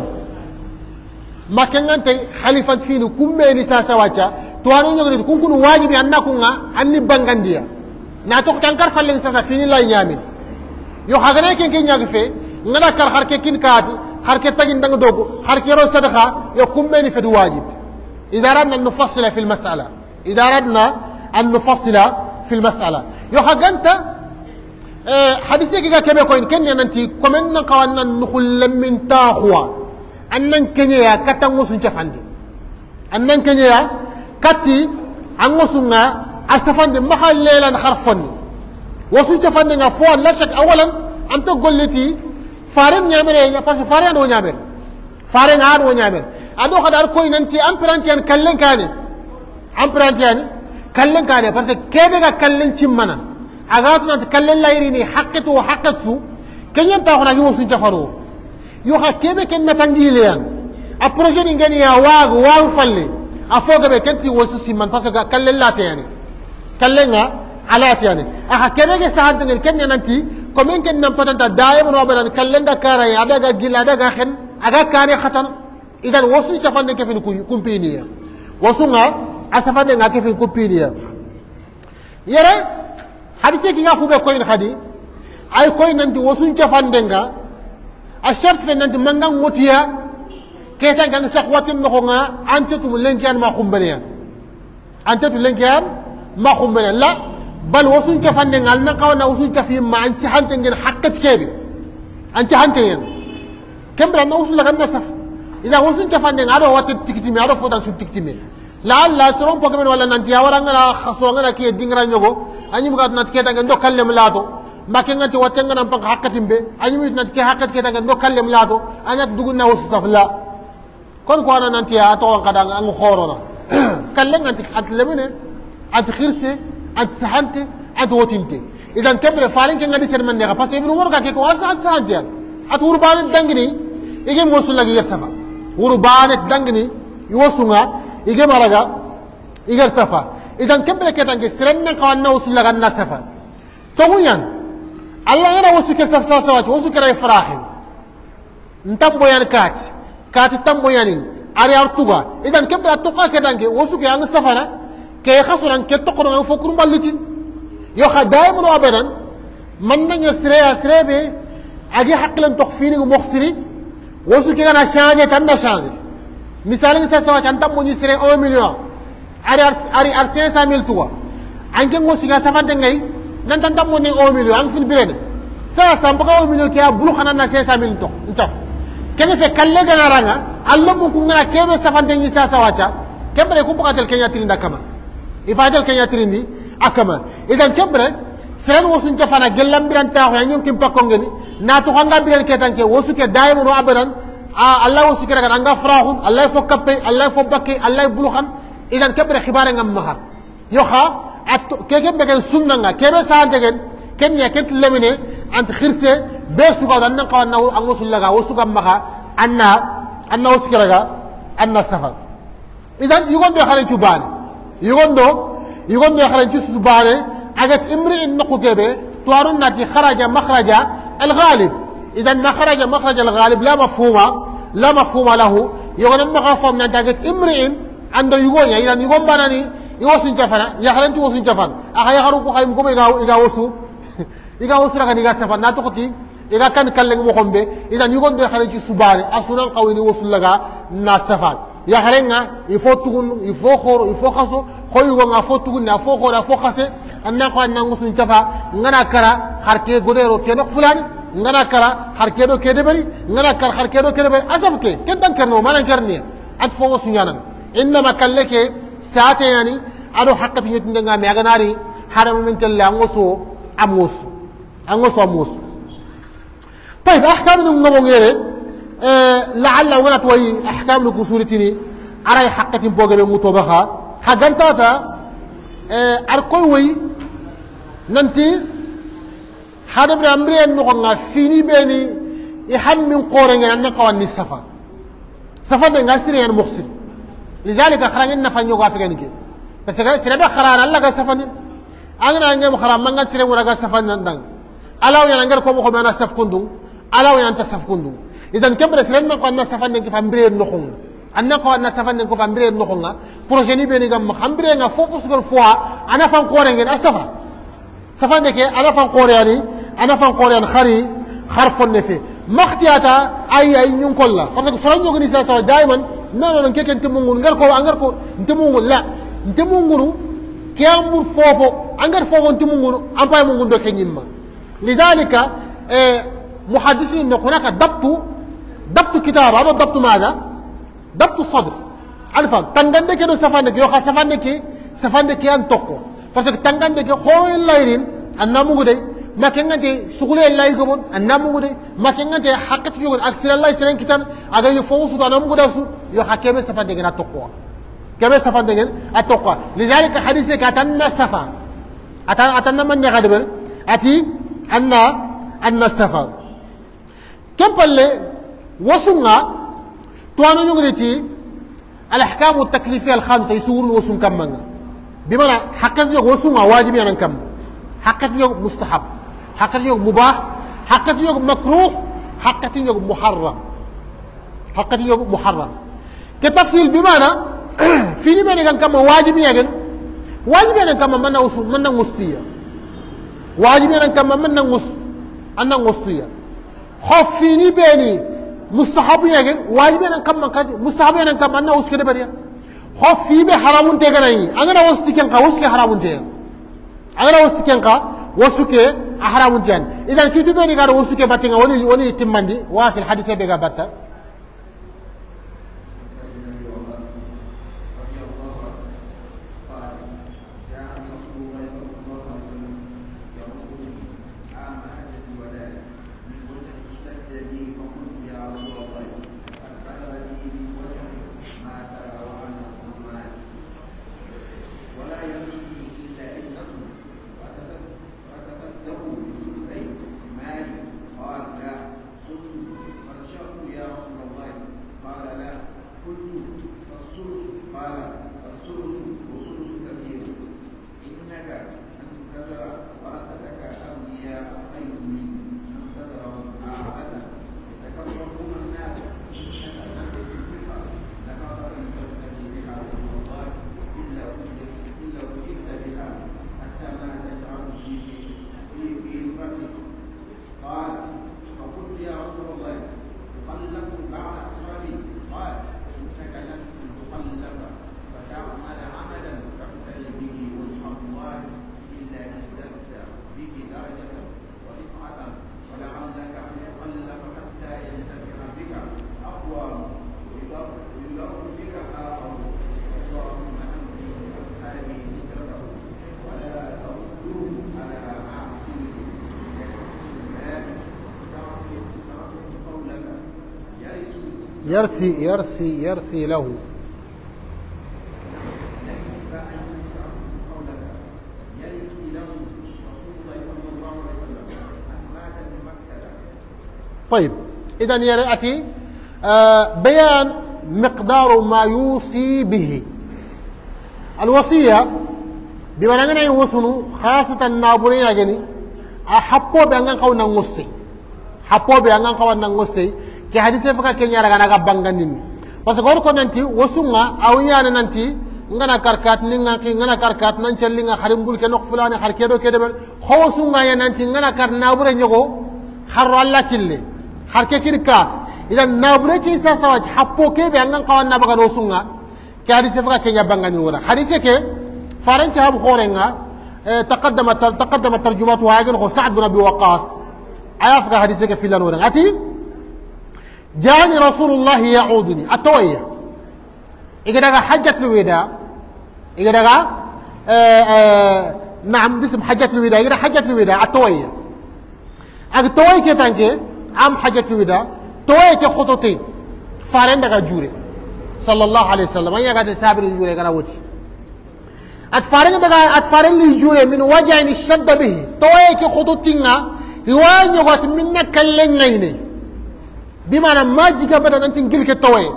ما كان أنت خليفة فينو كم نساء سواجا توانو يقولون كن كن واجب أننا كنا أني بانغانديا ناتوك تنكر فلن ساسا فيني لا ينامين يو حغني كن كن يغفي ngana kar harke kin kaati harke tagin dang dogo harke ro sadaqa yo kummeni fi wajib idha radna an nufassila fi al mas'ala idha radna an nufassila في المسألة يو حقنت أه حديثك كما كوين كن ينتي كمن قوانا نخل من تاخوا أنن كنيا كتا نغسن شفاندي أنن كنيا كتي نغسن أستفاندي محل ليلا خرفني وسن شفاندي فوان لا شك أولا أنت قلتي فارن نعمل إيه بس فارن هو نعمل فارن عاد هو نعمل أدو خد الكوين أنتي أمبرانتي أن كلن كاني أمبرانتي يعني كلن كاني بس كيف كلن تمنا أغاثنا كلن لا يريني حقته وحقته كن ينتهون أجيبه سنجفرو يوخا كيف كن تنجيليان أبروجين إنجاني واغ واغ فلي أفوق بكنتي وسوسي من بس كلن لا تياني كلن على تياني أخا كيف كسهانتن كن ينتي كمين كن نمتن دائما وابدا كلن دا كاري أدا جيل أدا خن أدا كاري ختن إذا وسوسي شفان كيف يكون بينيا وسونا أسفان كيف يكون بينيا يرى hadise ki nga fu be koyin khadi ay koy nanti wosun cafandenga a shart fe nanti mangang motiya keta gang sak watin no nga ante tu lenkian ma khumbaniya ante tu lenkian ma khumbaniya la bal wosun cafandenga alna kawana wosun cafi ma an cahante ngin hakkat kebi an cahante yen kembra no wosun la ganna saf ida wosun cafandenga ado watit tikiti mi ado fodan su tikiti mi la alla soron pokmen wala nanti awara ngala khaso ngala ki dingra nyogo anyi mugat nat keta ngendo kallem lato makenga ti watenga nam pang hakatim be anyi mit nat ke hakat keta ngendo kallem lato anyat dugunna wosu safla kon ko ana nanti ato kadang ang khorona kallen anti atlemene at khirse at sahante at wotinte idan kebre farin kenga di serman ne parce ibn umar ka ke ko asa at sahante at urban dangini ige mosul lagi yasafa urban dangini yosunga ige maraga ige safa idan kebre ketange serenna kawanna wosul laga na safa toguyan allah ngara wosu ke safa safa wosu kera farahin ntambo yan kat kat tambo yanin ari artuga idan kebre atuqa ketange wosu ke ang safana ke khasuran ke tokoro ang fokur balluti yo khadaim no abadan man nañu sreya srebe agi haklan tokfini moxsiri wosu ke gana changer tan na changer misal ngi sa sawa tan tambo ni sere un million ari ari ar cinq cent mille tuwa anke ngo siga safante ngay nan tan tambo ni un million ang fin birene sa sa mbaka un million ke abulu khana na cinq cent mille to ntaf kene fe kalle gana ranga allo mu ku ngana kebe safante ni sa sawacha kebre ku bukatel kenya tirinda kama ifadel kenya tirindi akama idan kebre sen wosun jafana gellam biran taxo ya ñum kim pakko ngeni na to nga biran ketanke wosu ke daimu no abadan Allah wosu ke raga nga frahun Allah fo kappe Allah fo bakke Allah buluxan idan kebre xibare ngam mahar yo xa at keke begen sunna nga kebe sa degen kenya ket lemine ant khirse be suga dan nan qawana an wosul laga wosu gam maha anna anna wosu ke raga anna safar idan yugon do xare ci bani يغندو يغندو يخرج سبانه اجت امرئ النقوبه توارن نتي خرج مخرج الغالب اذا ما خرج مخرج الغالب لا مفهوم لا مفهوم له يغنم مفهوم نتاجت امرئ عنده يغون اذا يغون بانني يوسن جفنا يخرج يوسن جفن اخا يخرج خايم كوم يغاو يغاوسو يغاوسو رغا نيغا سفن ناتوتي اذا كان كلن مخومبه اذا يغندو يخرج سبانه اصلا قوي وصل لغا ناسفان ya harenga il faut tugun il faut khoro il faut khaso khoyu nga faut tugun na faut khoro faut khase anna ko anna ngusun tafa ngana kara kharke godero ke nok fulani ngana kara kharke do ke debari ngana kara kharke do ke debari asabke ken dan kerno manan kerni at fo wasu nyanan inma kalleke saate yani ado haqqati yitinde nga me aganari haram min tella ngoso amos angoso amos طيب احكام النمو غيره أه لعل ولت وي احكام لكسورتني على حقة بوغل متوبخا حقنتاتا أه اركوي وي ننتي هذا برامري نوغا فيني بيني يحم من قورن ان قواني صفا صفا ده غاسري ان مخسر لذلك خرجنا نفنيو غافغنكي بس سيربا خران الله غسفن انا نغم خرام من غسري ولا غسفن ندان الاو ينغر كو مخو انا سفكندو الاو ينت سفكندو إذا كبر سرنا قلنا سفنن كيف أمبري النخون أنا قلنا سفنن كيف أمبري النخون بروجيني بيني جم أمبري عنا فوكس كل فوا أنا فان قارين أستفا سفنن كي أنا فان قارياني أنا فان قاريان خري خرف النفي مختياتا أي أي نيون كلا parce que سرنا يغني ساسا دائما لا لا كيك أنت مونغون غير كو أنغر كو أنت مونغون لا أنت مونغون كيامور فوفو أنغر فوفو أنت مونغون أمباي مونغون ده كنيما لذلك محدثين إن هناك ضبط ضبط كتاب هذا ضبط ماذا؟ ضبط الصدر عارفة تنغندك يدو سفاندك يوخا سفاندك سفاندك يان توكو parce que تنغندك خوي اللايرين أنا موجودة ما كان عندي سقولي اللاير كمان أنا موجودة ما كان عندي حقت يوجد أكثر الله يسرين كتان أجا يفوز وده أنا موجودة سو يوخا كم سفاندك أنا توكو كم سفاندك أنا توكو لذلك حديث كاتنا سفا أتنا أتنا من يقدر أتي أن أن سفا كم بالله وسنga توانو نغريتي الاحكام التكليفيه الخمسه يسور وسن كمنا بمعنى حقت يو وسنga واجب يعني كم حقت يو مستحب حقت يو مباح حقت يو مكروه حقت يو محرم حقت يو محرم كتفصيل بمعنى في بمعنى كم واجب يعني واجب يعني كم من وسن من مستيه واجب أن كم من نغص أن نغصيا خفيني بيني مستحب يجن واجب أن كم من كذا مستحب أن كم أن نغص كده بريا خفي به حرام تجناي أنا نغص تكين كا وسك حرام تجن أنا نغص تكين كا وسك حرام تجن إذا كتير بيني كار وسك باتين وني وني تمندي واصل حديث بيجا باتا يرثي يرثي يرثي له طيب إذا يأتي آه بيان مقدار ما يوصي به الوصية بما أننا يوصنوا خاصة النابورين أجني أحبوا بأننا قونا نغسي حبوا بأننا قونا نغسي كي حديثة فكا كينيا رغانا غبانغانين بس غور كو نانتي وسونغا أو يانا نانتي ngana karkat ninga ki ngana karkat nan cellinga kharimbul ke nok fulani khar kedo kedo ben khawsunga ya nanti ngana kar nabure nyogo kharro alla kille khar ke kirkat idan nabure ki sa sawaj happo ke be ngan qawan nabaga no sunga ke hadise faka kenya bangani wala hadise ke faran hab khorenga taqaddama taqaddama tarjumatu hagen kho sa'd bin abi waqas ayafka hadise ke filan wala ati جاني رسول الله يعودني التوية إذا دعا حجة الوداع إذا دعا نعم اسم حجة الوداع إذا حجة الوداع التوية التوية كتانجي عام حجة الوداع توية كخطوتين فارن دعا جوري صلى الله عليه وسلم أي قاعد سابر الجوري كنا وجه أتفارن دعا أتفارن الجوري من وجه الشد به توية كخطوتين يوان يقات منا كلن غيني بمعنى ما جيك بدنا أنت نقولك التوي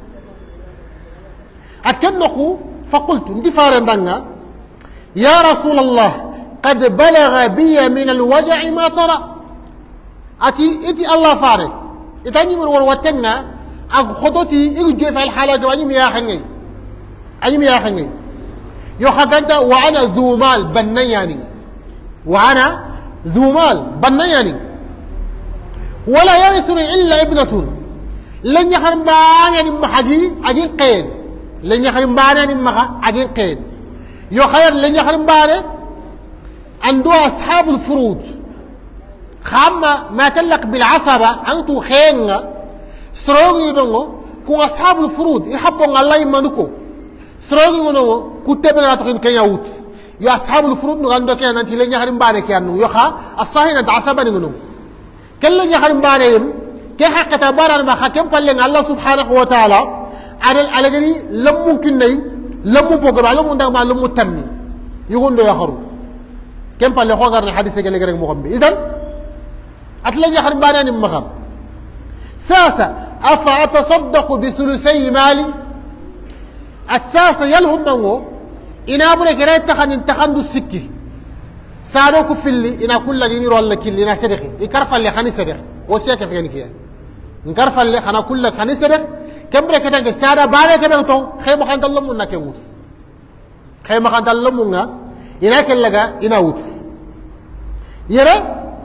أتكلمكو فقلت ندي فارندنا يا رسول الله قد بلغ بي من الوجع ما ترى أتي إتي الله فارق إتاني من وروتنا أخذتي إرجع في الحالة وأني مياحني أني مياحني يحكد وأنا ذو مال بنياني وأنا ذو مال بنياني ولا يرثني إلا ابنة لن يخرم بانا نمخ عجين قيد لن يخرم بانا نمخ عجين قيد يو خير لن يخرم بانا عنده أصحاب الفروض خاما ما تلق بالعصبة أنتو خين سروغي دونغو كو أصحاب الفروض يحبون الله يمانوكو سروغي دونغو كتبنا تقين كي يوت يو أصحاب الفروض نغاندو كي أنتي لن يخرم بانا كي أنو يو خا الصحيح أنت عصبة نغنو كل يخرم بانهم كي حق تبارا ما حكم فلن الله سبحانه وتعالى على على جري لم ممكن ني لم بوغ ما لم ما لم تمي يقول له يخرو كم فلن خوغر الحديث كي غير مخم اذا اتلا يخرم بانهم مخم ساسا افا اتصدق بثلثي مالي اتساسا يلهم منو انا ابو كريت تخن تخن السكي سارو كفلي إن كل جنير ولا كل إن سرقي يكرف اللي خاني سرق وسيا كيف يعني كيا نكرف اللي خنا كل خاني سرق كم بركة كده سارة بعد كده تو خيم خان الله منا كيموت خيم خان الله منا إن كل لجا إن أوت يرى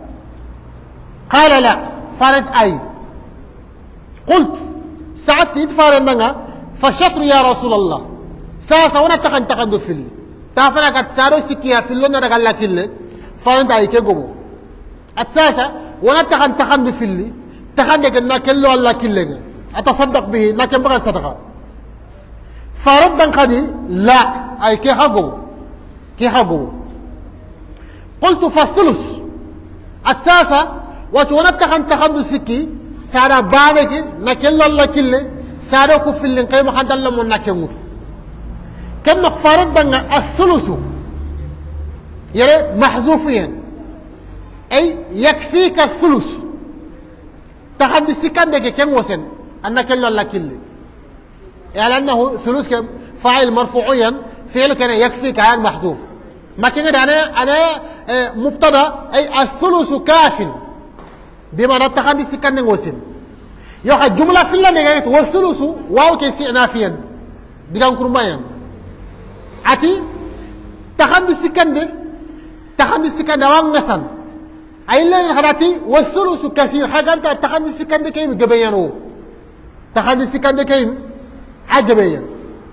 قال لا فارد أي قلت ساعت فارد نغا فشطر يا رسول الله ساسا وانا تخن تخن في اللي تافنا كات سارو سكيا في اللي نرغل لكن فارد أي كيغو أتساسا وانا تخن تخن في اللي تخن يكنا كلو الله كله أتصدق به لكن بغى صدقه فارد قدي لا أي كي حقو كي حقو قلت فالثلث أتساسا وتونا تخن تخن سكي سارا بانك نكل الله كله سارا كفل قيمة حد الله من نكمل كم فارد الثلث يرى محذوفيا أي يكفيك الثلث تخن سكان دك كم وسن أنك الله كله يعني أنه ثلث كم فاعل مرفوعيا فعل كان يكفيك عن محذوف ما كان أنا أنا مبتدا أي الثلث كاف بما نتخذ سكان وسن يوحى جملة في الله نجايت والثلث واو كيستئنافيا بيجان كرمايا أتي تخذ سكان ده تخذ سكان ده وان نسان أي لين هذاتي والثلث كثير حاجة أنت تخذ سكان ده كيم جبيانو تخذ سكان ده كيم عجبيان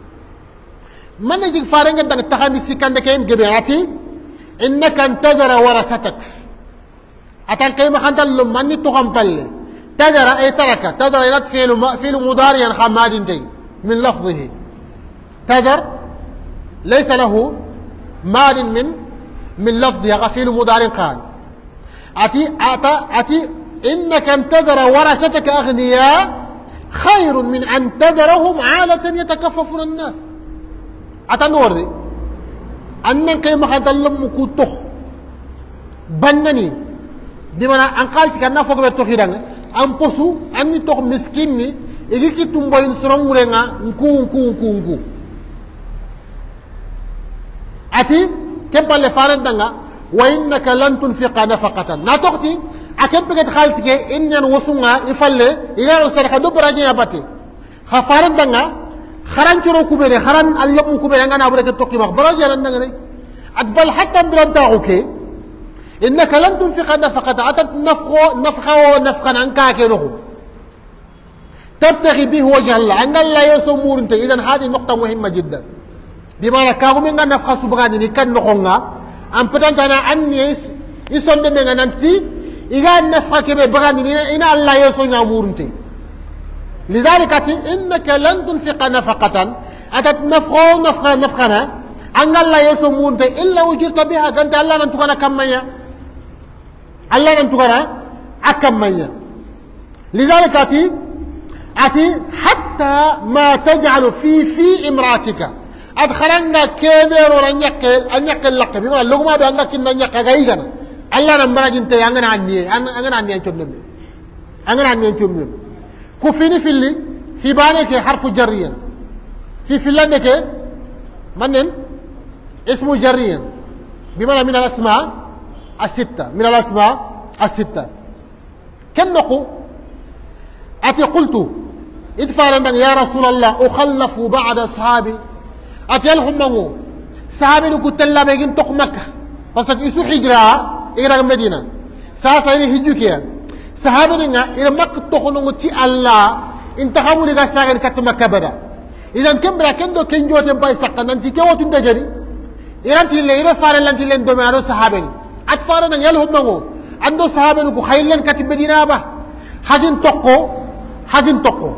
من يجيك فارنجا دك تخذ سكان ده كيم جبياناتي إنك انتظر ورثتك أتان كيما خانت لمني تقام بله تدر أي ترك تدر إلى فعل فعل مضارع حماد جاي من لفظه تدر ليس له مال من من لفظه فعل مضارع قال أتي أتى أتي إنك انتظر ورثتك أغنياء خير من أن تذرهم عالة يتكففون الناس أتى نوري أن كيما خانت لمكو تخ بنني dimana an kalsi kanna fogo be tokidanga an posu anni tok miskinni igiki tumboyin sorongurenga nku nku nku nku ati keballe farandanga wa innaka lan tunfiqa nafaqatan na tokti akem peget khalsi ke inyan wasunga ifalle igaro sarha do baraje yabati kha farandanga kharancuro kubere kharan allamu kubere ngana bureke tokki mak baraje randanga ne adbal hatta biranta oke إنك لن تنفق نفقة عتت نفقه نفقه ونفقا عنك كنه تبتغي به وجه الله أن الله يسمور أنت إذا هذه نقطة مهمة جدا بما كاغو من نفقه سبغاني كان نخونغا أم بدأت أنا أني يسون من أنتي إذا نفقه كم بغاني إن الله يسمور أنت لذلك إنك لن تنفق نفقة عتت نفقه نفقا نفقنا أن الله يسمور أنت إلا وجرت بها كنت الله ننتقنا كمية الله ننتقنا أكمية لذلك أتي أتي حتى ما تجعل في في امرأتك أدخلنا كبير ورن يقل أن يقل لك بما اللغة بأنك كنا يقل غيغنا الله نمبر جنت أنغنا عني أنغنا عني أنتم نمي أنغنا عني أنتم نمي كفيني في اللي في بانك حرف جريا في فلانك منن اسمه جريا بمعنى من الأسماء الستة من الأسماء الستة كم نقول أتي قلت ادفع لنا يا رسول الله أخلف بعد أصحابي أتي لهم صحابي نقول الله بيجين تق مكة بس يسوع هجرة إلى المدينة ساسا إلى هجوكيا صحابي نعى إلى مكة تقولون تي الله إنت خامو لغا ساعين كت مكة بدا إذا كم بلا كم دو كنجو تنباي سكان أنتي كوا تندجري إلى تيلي إلى فارن لان تيلي دوميانو صحابي أتفارن يلهم مغو عنده صحابي نقول خيلن كت مدينة با حاجين تقو حاجين تقو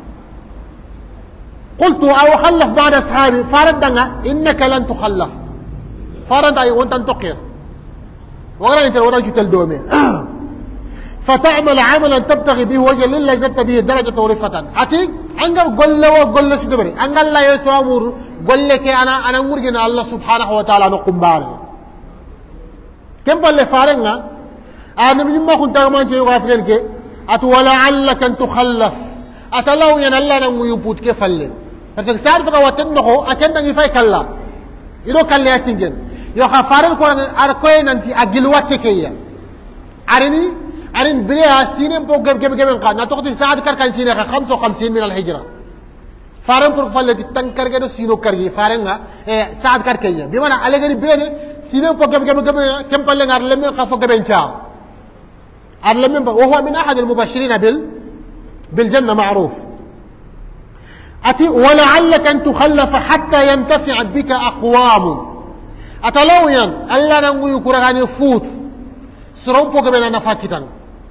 قلت أو خلف بعد أصحابي فاردنا إنك لن تخلف فارد أي وأنت تقير وغير أنت ولا جتل دومي فتعمل عملا تبتغي به وجه لله زدت به درجة ورفة أتي أنقل قل له وقل له سدبري أنقل لا يسوامر قل لك أنا أنا مرجنا الله سبحانه وتعالى نقوم باره كم بل فارنا أنا من ما كنت أمان شيء غافلين كي أتولعلك أن تخلف أتلاو ين الله نمو يبوت كيف اللي فتكسر فقا وتنه أكن نجفاي كلا إلو كلا يتنجن يو خفارن كون أركوين أنتي أجلوات كيا أرني أرن بريها سينم بو جب جب جب قاد نتوقع ساعة كار كان سينة خمسة وخمسين من الهجرة faran pour falle ti tankar ga do sino kargi farenga e saad kar kenya bi mana ale gani bene sino ko gabe gabe gabe kem palle ngar lemme khafo gabe ncha ar lemme wa huwa min ahad al mubashirin bil bil janna ma'ruf ati ولعلك ان تخلف حتى ينتفع بك اقوام اتلوين الله نغو يكرغاني فوت سرون بو gabe na fakitan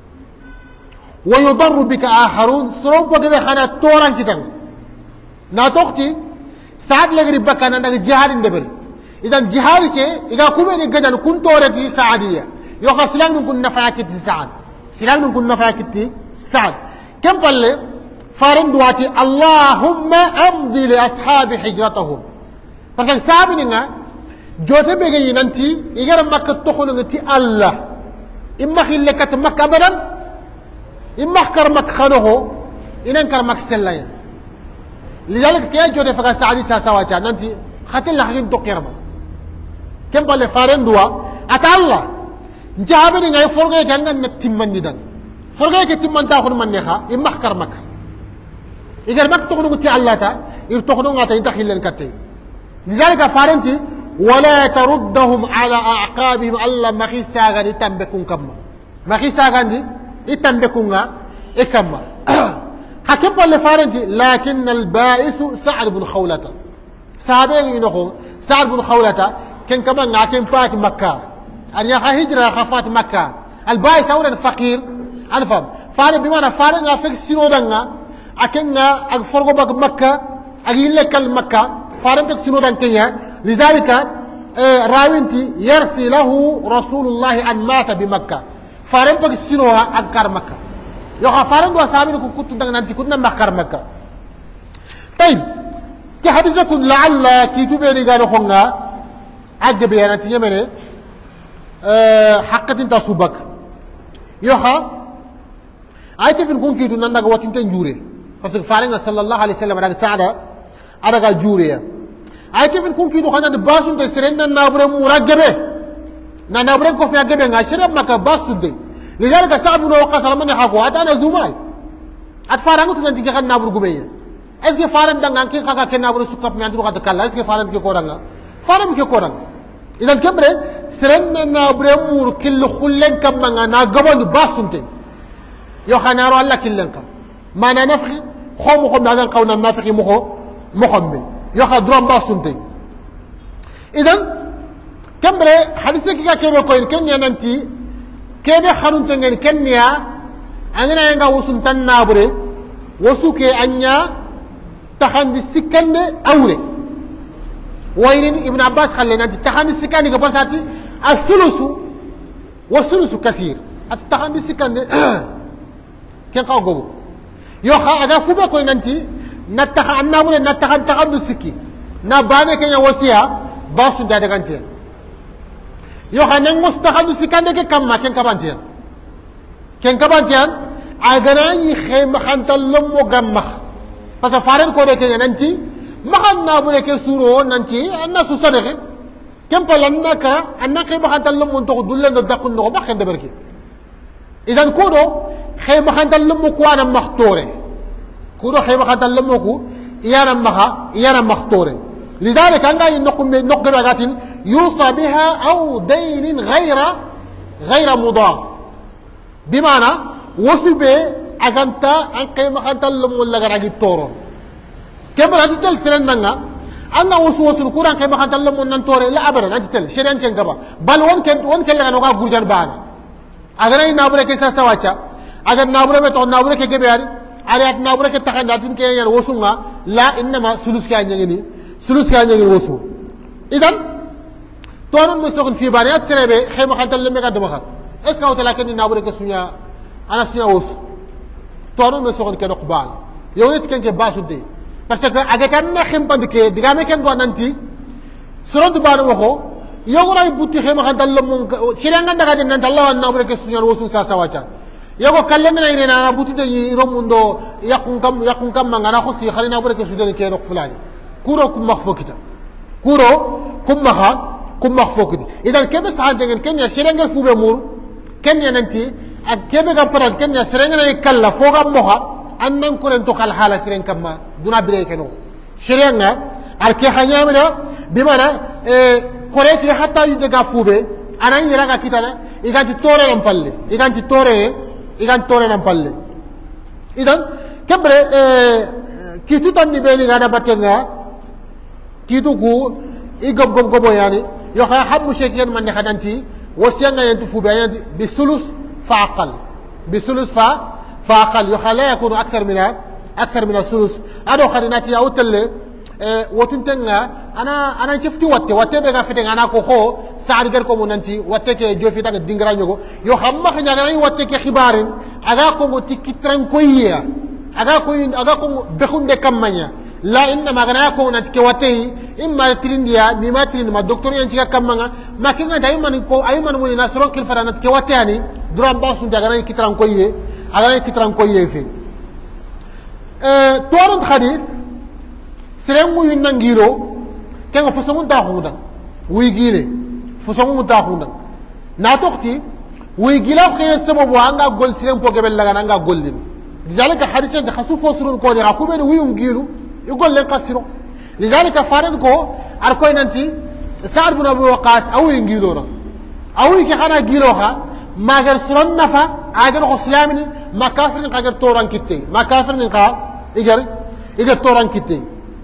ويضر بك اخرون سرون بو gabe khana toran kitan na tokti saad lagri bakana ndag jihad ndebel idan jihad ke iga kume ni gadan kun torati saadiya yo khaslan kun nafakit saad silan kun nafakit saad kam balle faran duati allahumma amdi li ashabi hijratahum parce que sabini nga jote be gayi nanti igara makka tokhonu ngati allah imma khille kat makka abadan imma kar mak khanoho inan kar mak sellaya لذلك كي جودي فكا سعدي ساساواتا نانتي خاتل لحقين توقيرما كم بالي فارن دوا اتا الله نجابني غاي فرغي كانغا نتيمان ديدان فرغي كي تيمان تاخون من نيخا يمخ كرمك اذا مك تخنو تي الله تا ير تخنو غاتا ينتخيل لن كاتي لذلك فارنتي ولا تردهم على اعقابهم الله مخي ساغاني تامبكون كما مخي ساغاندي يتامبكونغا اكما حكم بالله فارنتي لكن البائس سعد بن خولة صحابين ينخو سعد بن خولة كان كمان ناكن فات مكة أن يخا هجرة خفات مكة البائس أولا فقير أنا فهم فارن بمعنى فارن أفك سنودنا أكننا أفرقوا بك مكة أجيل لك المكة فارن بك سنودنا كيا لذلك آه راوينتي يرثي له رسول الله أن مات بمكة فارن بك سنوها أكار مكة يوخا فارن دو سامي نكو كنت نانتي كنا مكر مكة طيب كي حديثكم لعل كي تبيني قالوا خونغا عجب يا نانتي يمني أه حقة انت صوبك يوخا عايتي في نكون كي تنانا قواتين تنجوري بس فارن صلى الله عليه وسلم على سعادة على جوري عايتي في نكون كي تخانا دباسون تسرين نابره مرقبه نابره كوفي عقبه ناشرة مكة باسون دي لذلك سعد بن وقاص لما نحكوا حتى انا زوماي اتفارغت نتي كان نابر غبيه اسكي فارن دان كي خاكا كان نابر سكاب مي اندو خاطر كلا اسكي فارن كي كورانغا فارن كي كورانغ اذا كبر سرن نابر مور كل خلن كما نا غبون باسنتي يو خنارو الله كلنك ما انا نفخي خوم خوم دان قونا نافخي مخو مخمي يو خدرون باسنتي اذا كبر حديثك كي كوين كان نانتي كيف خانون تنين كنيا أنا ينعا وسون تنابري وسوكي أنيا تخاند السكن أولي وين ابن عباس خلينا تخاند السكن قبل تاتي الثلث والثلث كثير تخاند السكن كن قاو قبو يوخا أغا فوبا كوين أنتي نتخا النابري نتخاند تخاند السكي ناباني كنيا وسيا باسون دادا كنتين yo xana mustakhadu sikande ke kamma ken kabantian ken kabantian agana yi khayma khantal lomo gamma parce que faran ko de ke nanti mahanna bu ke suro nanti anna su sadaqe kem palanna ka anna khayma khantal lomo to dulen do dakun no bakhen de berki idan ko do khayma khantal lomo ko ana makhtore ko do khayma khantal lomo ko iyana maha iyana makhtore لذلك أنا نقوم نقوم بغاتين يوصى بها أو دين غير غير مضار بمعنى وصبه أغانتا أن قيمة أنت اللي ولا غراجي تورو كم هذه تل سرنا أنا وصو وصو القرآن قيمة أنت اللي من نتورو لا أبدا هذه تل شريان كن كبا بل وان كن وان كن لغنا نوقع بوجان بان أغنى نابورة كيسا سواچا أغنى نابورة بتو نابورة كجبيار على نابورة كتخناتين كيان وصونا لا إنما سلوس كيان يعني سلوس كان يوسو إذن تونن مسكون في بانيات سربي خيمة خالد اللي مقدم مخا إسكاو تلاكن نابورك سنيا أنا سنيا وسو تونن مسكون كده قبال يونيت كان كباسو دي بس أجا كان نخيم بندك دعامي كان قوان ننتي سرود بارو وخو يوغرا يبوتي خيمة خالد اللي مون شريان دعاء جنن الله نابورك سنيا وسو ساسا واجا يوغو كلمنا إيرنا أنا بوتي ده يروموندو يكون كم يكون كم معناه خصي خلينا نابورك سنيا كده فلاني كورو كم مخفو كده كورو كم مخا كم مخفو كده إذا كيف سعد دين كنيا شرينغ فو بمور كنيا ننتي كيف كبرت كنيا شرينغ يكلا فوق مخا أنن كورن توكل حالة شرينغ كم دونا بريك نو شريعنا الكي حنيامنا بمعنى كوريكي حتى يدقى فوبي أنا يراغا كتانا إذا تطوري نمبالي إذا تطوري إذا تطوري نمبالي إذن كبري كيتو تاني بيني غانا باتنغا كيتو كو إيغب غب غبو يعني يوخا حب شيكين من نخدانتي وسيانا ينتو فوبي يعني بثلث فاقل بثلث فا فاقل يوخا لا يكون أكثر من أكثر من الثلث أدو خدناتي أوتل اه وتنتنغا أنا أنا شفتي واتي واتي بيغا فتنغ أنا كوخو سعر غير كومونانتي واتي كي جو فتنغ دينغرا نيوغو يوخا ما خنيا غناي واتي كي خبارين أغا كومو تيكي ترانكوية أغا كوين أغا كومو بخون دي كمانيا لا إنما غنايا كومونانتي كي واتي إما ترينديا مما تريند ما دكتور ينشيكا كمانا ما كنا دايما نكو أيما نموني ناسرون كيل فرانات كي واتي يعني درام باسون دي غناي كي ترانكوية أغناي كي ترانكوية في اه توارن خدي سرنگو يننگيرو كان فسونغون تاخودا ويغيلي فسونغون تاخودا ناتوختي ويغيلا خي سبب وانغا غول سرن بوغبل لا نانغا غولين لذلك حديث ده خسو فسرون كو دي اكو بن ويونغيرو يقول لك قصرو لذلك فارن كو اركوي نانتي سعد بن ابي وقاص او ينغيلو او يكي خنا غيلوها ما غير سرن نفا اجر اسلامني ما كافر قاجر توران كيتي ما كافر نقا اجر اجر توران كيتي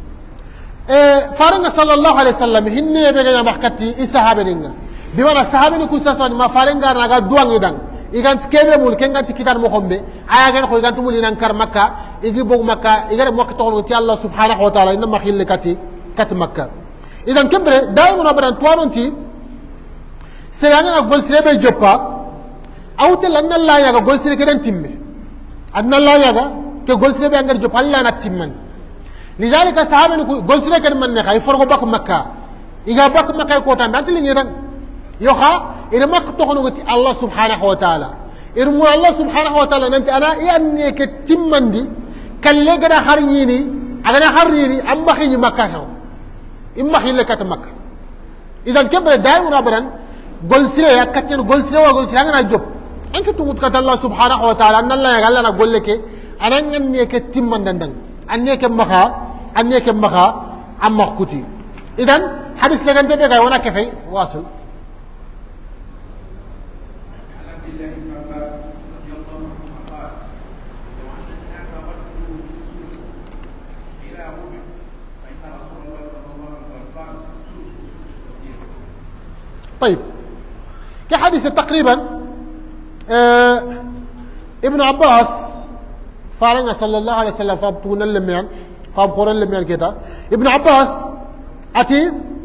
فارنغ صلى الله عليه وسلم هني بيغا مخكتي الصحابينغا بيوانا صحابين كوساسون ما فارنغا نغا دوانغي دان igant kebe mul kenganti kitar mo xombe aya gen ko igant mul nan kar makka igi bog makka igare mo ko ti allah subhanahu wa ta'ala inna makhil kati kat makka idan kebre daimuna badan tuanonti seranga na gol sirebe joppa awte lan la yaga gol sire keden timme adna la yaga ke gol sirebe angar joppa alla na timman لذلك صحابي قول سيدي كان من نخا يفرقوا باك مكة إذا باك مكة يكوتا بانت اللي نيران يوخا إذا ما كتوخنو الله سبحانه وتعالى إرمو الله سبحانه وتعالى ننتي أنا إياني كتمن دي كان لغنا حريني أغنا حريني أما خيني مكة هو إما خيني لكات مكة إذا كبر دائم رابران قول سيدي كتين قول سيدي وقول سيدي أغنا جب أنك تقول كت الله سبحانه وتعالى أن الله يقال لنا قول لك أنا إياني كتمن دندن أني كم مخا أني كم مخا عم مخكوتي إذن حدث لك أنت بقى وانا كيفي واصل طيب كحديث تقريبا آه ابن عباس فارنا صلى الله عليه وسلم فابتون اللميان فابقون اللميان كده ابن عباس أتي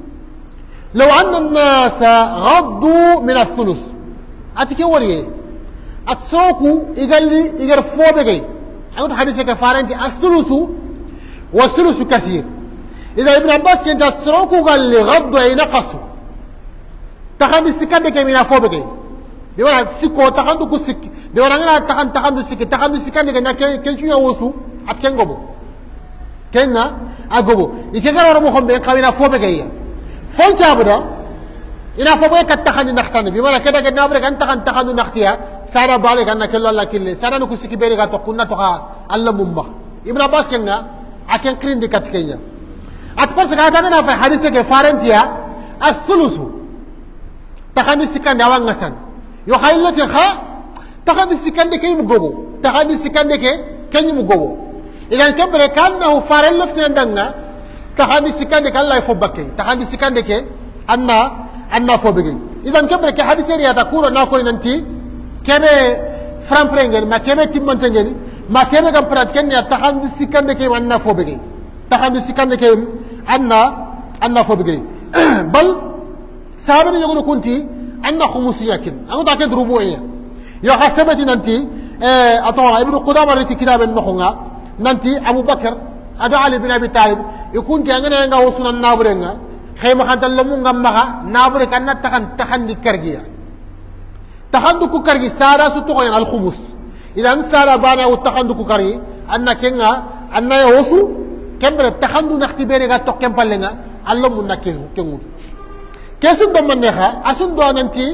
لو أن الناس غضوا من الثلث أتي كي وريه أتسوكو إيقال لي إيقال فوبقي أقول حديثك فارنتي الثلث والثلث كثير إذا ابن عباس كنت أتسوكو قال لي غضوا أي نقصوا تخاند السكان كي من فوبقي بيوانا سيكو تخاندو كو سيك بيوانا نغا تخاند تخاندو سيك تخاندو السكان كي كنشو يوسو أتكن غبو كنا أغبو يكيغا ورمو خمبين قوينا فوبقي فون شابدا إنا فوبقي كتخاند نختاني بيوانا كده كده نابرك أنت تخاند تخاندو نختيا سارا بالك أنا كلا الله كله سارا نكو سيكي بيني غاتو كنا تخا الله ممبا ابن عباس كنا أكن كرين دي كتكينا أتبرس غاتانا في حديثة فارنتيا الثلث تخاند السكان داوان غسان يو خايلتي خا تخاند السكان دي كي مغبو تخاند السكان دي كي مغبو إذا كبر كانه فارن لفتنا دنا تخاند السكان دي الله يفوبكي تخاند السكان دي أن أن فوبكي إذا كبر كحديث ريا تقول ناكوي ننتي كبر فرام برينجن ما كبر تيمان تنجني ما كبر كم براتكن يا تخاند السكان دي أن فوبكي تخاند السكان دي أن أن فوبكي بل سابني يقول كنتي أن خمسية كن أقول تاكد ربوعية يا حسبتي ننتي اه أطوع ابن قدامة رتي كتاب النخونا ننتي أبو بكر أدو علي بن أبي طالب يكون كأننا ينغا وصنا النابرينغا خيما خانت اللمونغا مغا نابري كأننا تخان تخان دي كرغية تخان دو كرغي سارا ستوغيان الخمس إذا سارا بانا وتخان دو كرغي أننا كنغا أننا يوصو كمبر تخان دو نختي بينيغا توكيم بالينغا اللمونا كنغو كيسن دو منيخا أسن دو ننتي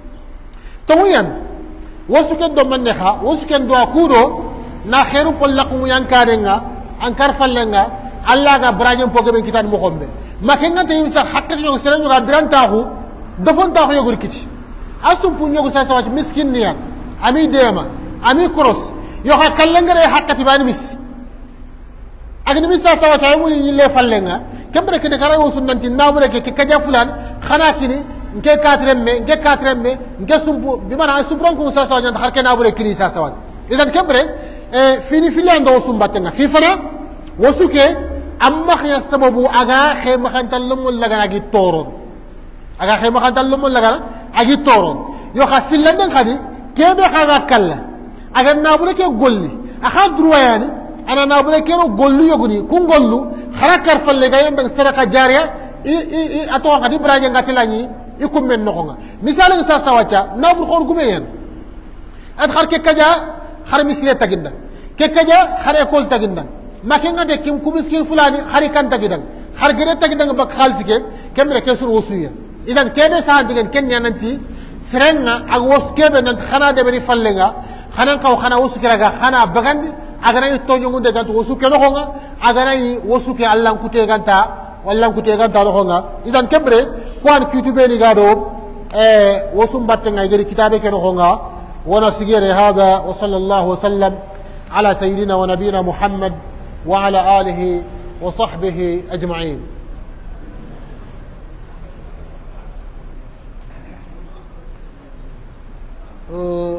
تويان وسكن دو منيخا وسكن دو أكودو نا خيرو قل لكم ينكارنغا أنكار فلنغا Allah ga brajem poge ben kitan mo xombe makenga te yimsa hakka ñoo sere ñoo ga birantaxu dofon taxu yogul kiti asum pu ñoo sa sa miskin niya ami dema ami cross yo ha kallengere hakkati bani mis agni misa sa sa mu ni le fallenga kembre ke de kara wo sunnanti nawbre ke ke kaja fulan khana kini nke katremme nke katremme nke sumpu bimana subron ko sa sa ñan har ke nawbre kini sa sa idan kembre e fini filando sumbatenga fi fana wasuke amma khya sababu aga khema khantal lumul laga agi toron aga khema khantal lumul laga agi toron yo kha filandan khadi kebe khaga kala aga nabure ke golli akha droyani ana nabure ke golli yoguni kun gollu kharakar falle ga yanda sadaka jariya i i ato khadi braje ngatilani ikum men noxonga misal nga sa sawacha nabur khor gumeyen at khar ke kaja khar misle taginda ke kaja khar ekol taginda makenga de kim kumiskin fulani khari kan tagidan khar gere tagidan bak khalsike kemre ke sur wosuya idan kebe sa digen ken yananti serenga ag wos kebe nan khana de beri fallenga khana kaw khana wosu kiraga khana bagandi agana ni to nyungunde gantu wosu ke noxonga agana ni wosu ke allah kute ganta wallan kute ganta noxonga idan kemre kwan kitube ni gado e wosu mbatte ngay geri kitabe ke noxonga wana sigere hada wa sallallahu wa sallam ala sayyidina wa nabiyina muhammad وعلى آله وصحبه أجمعين.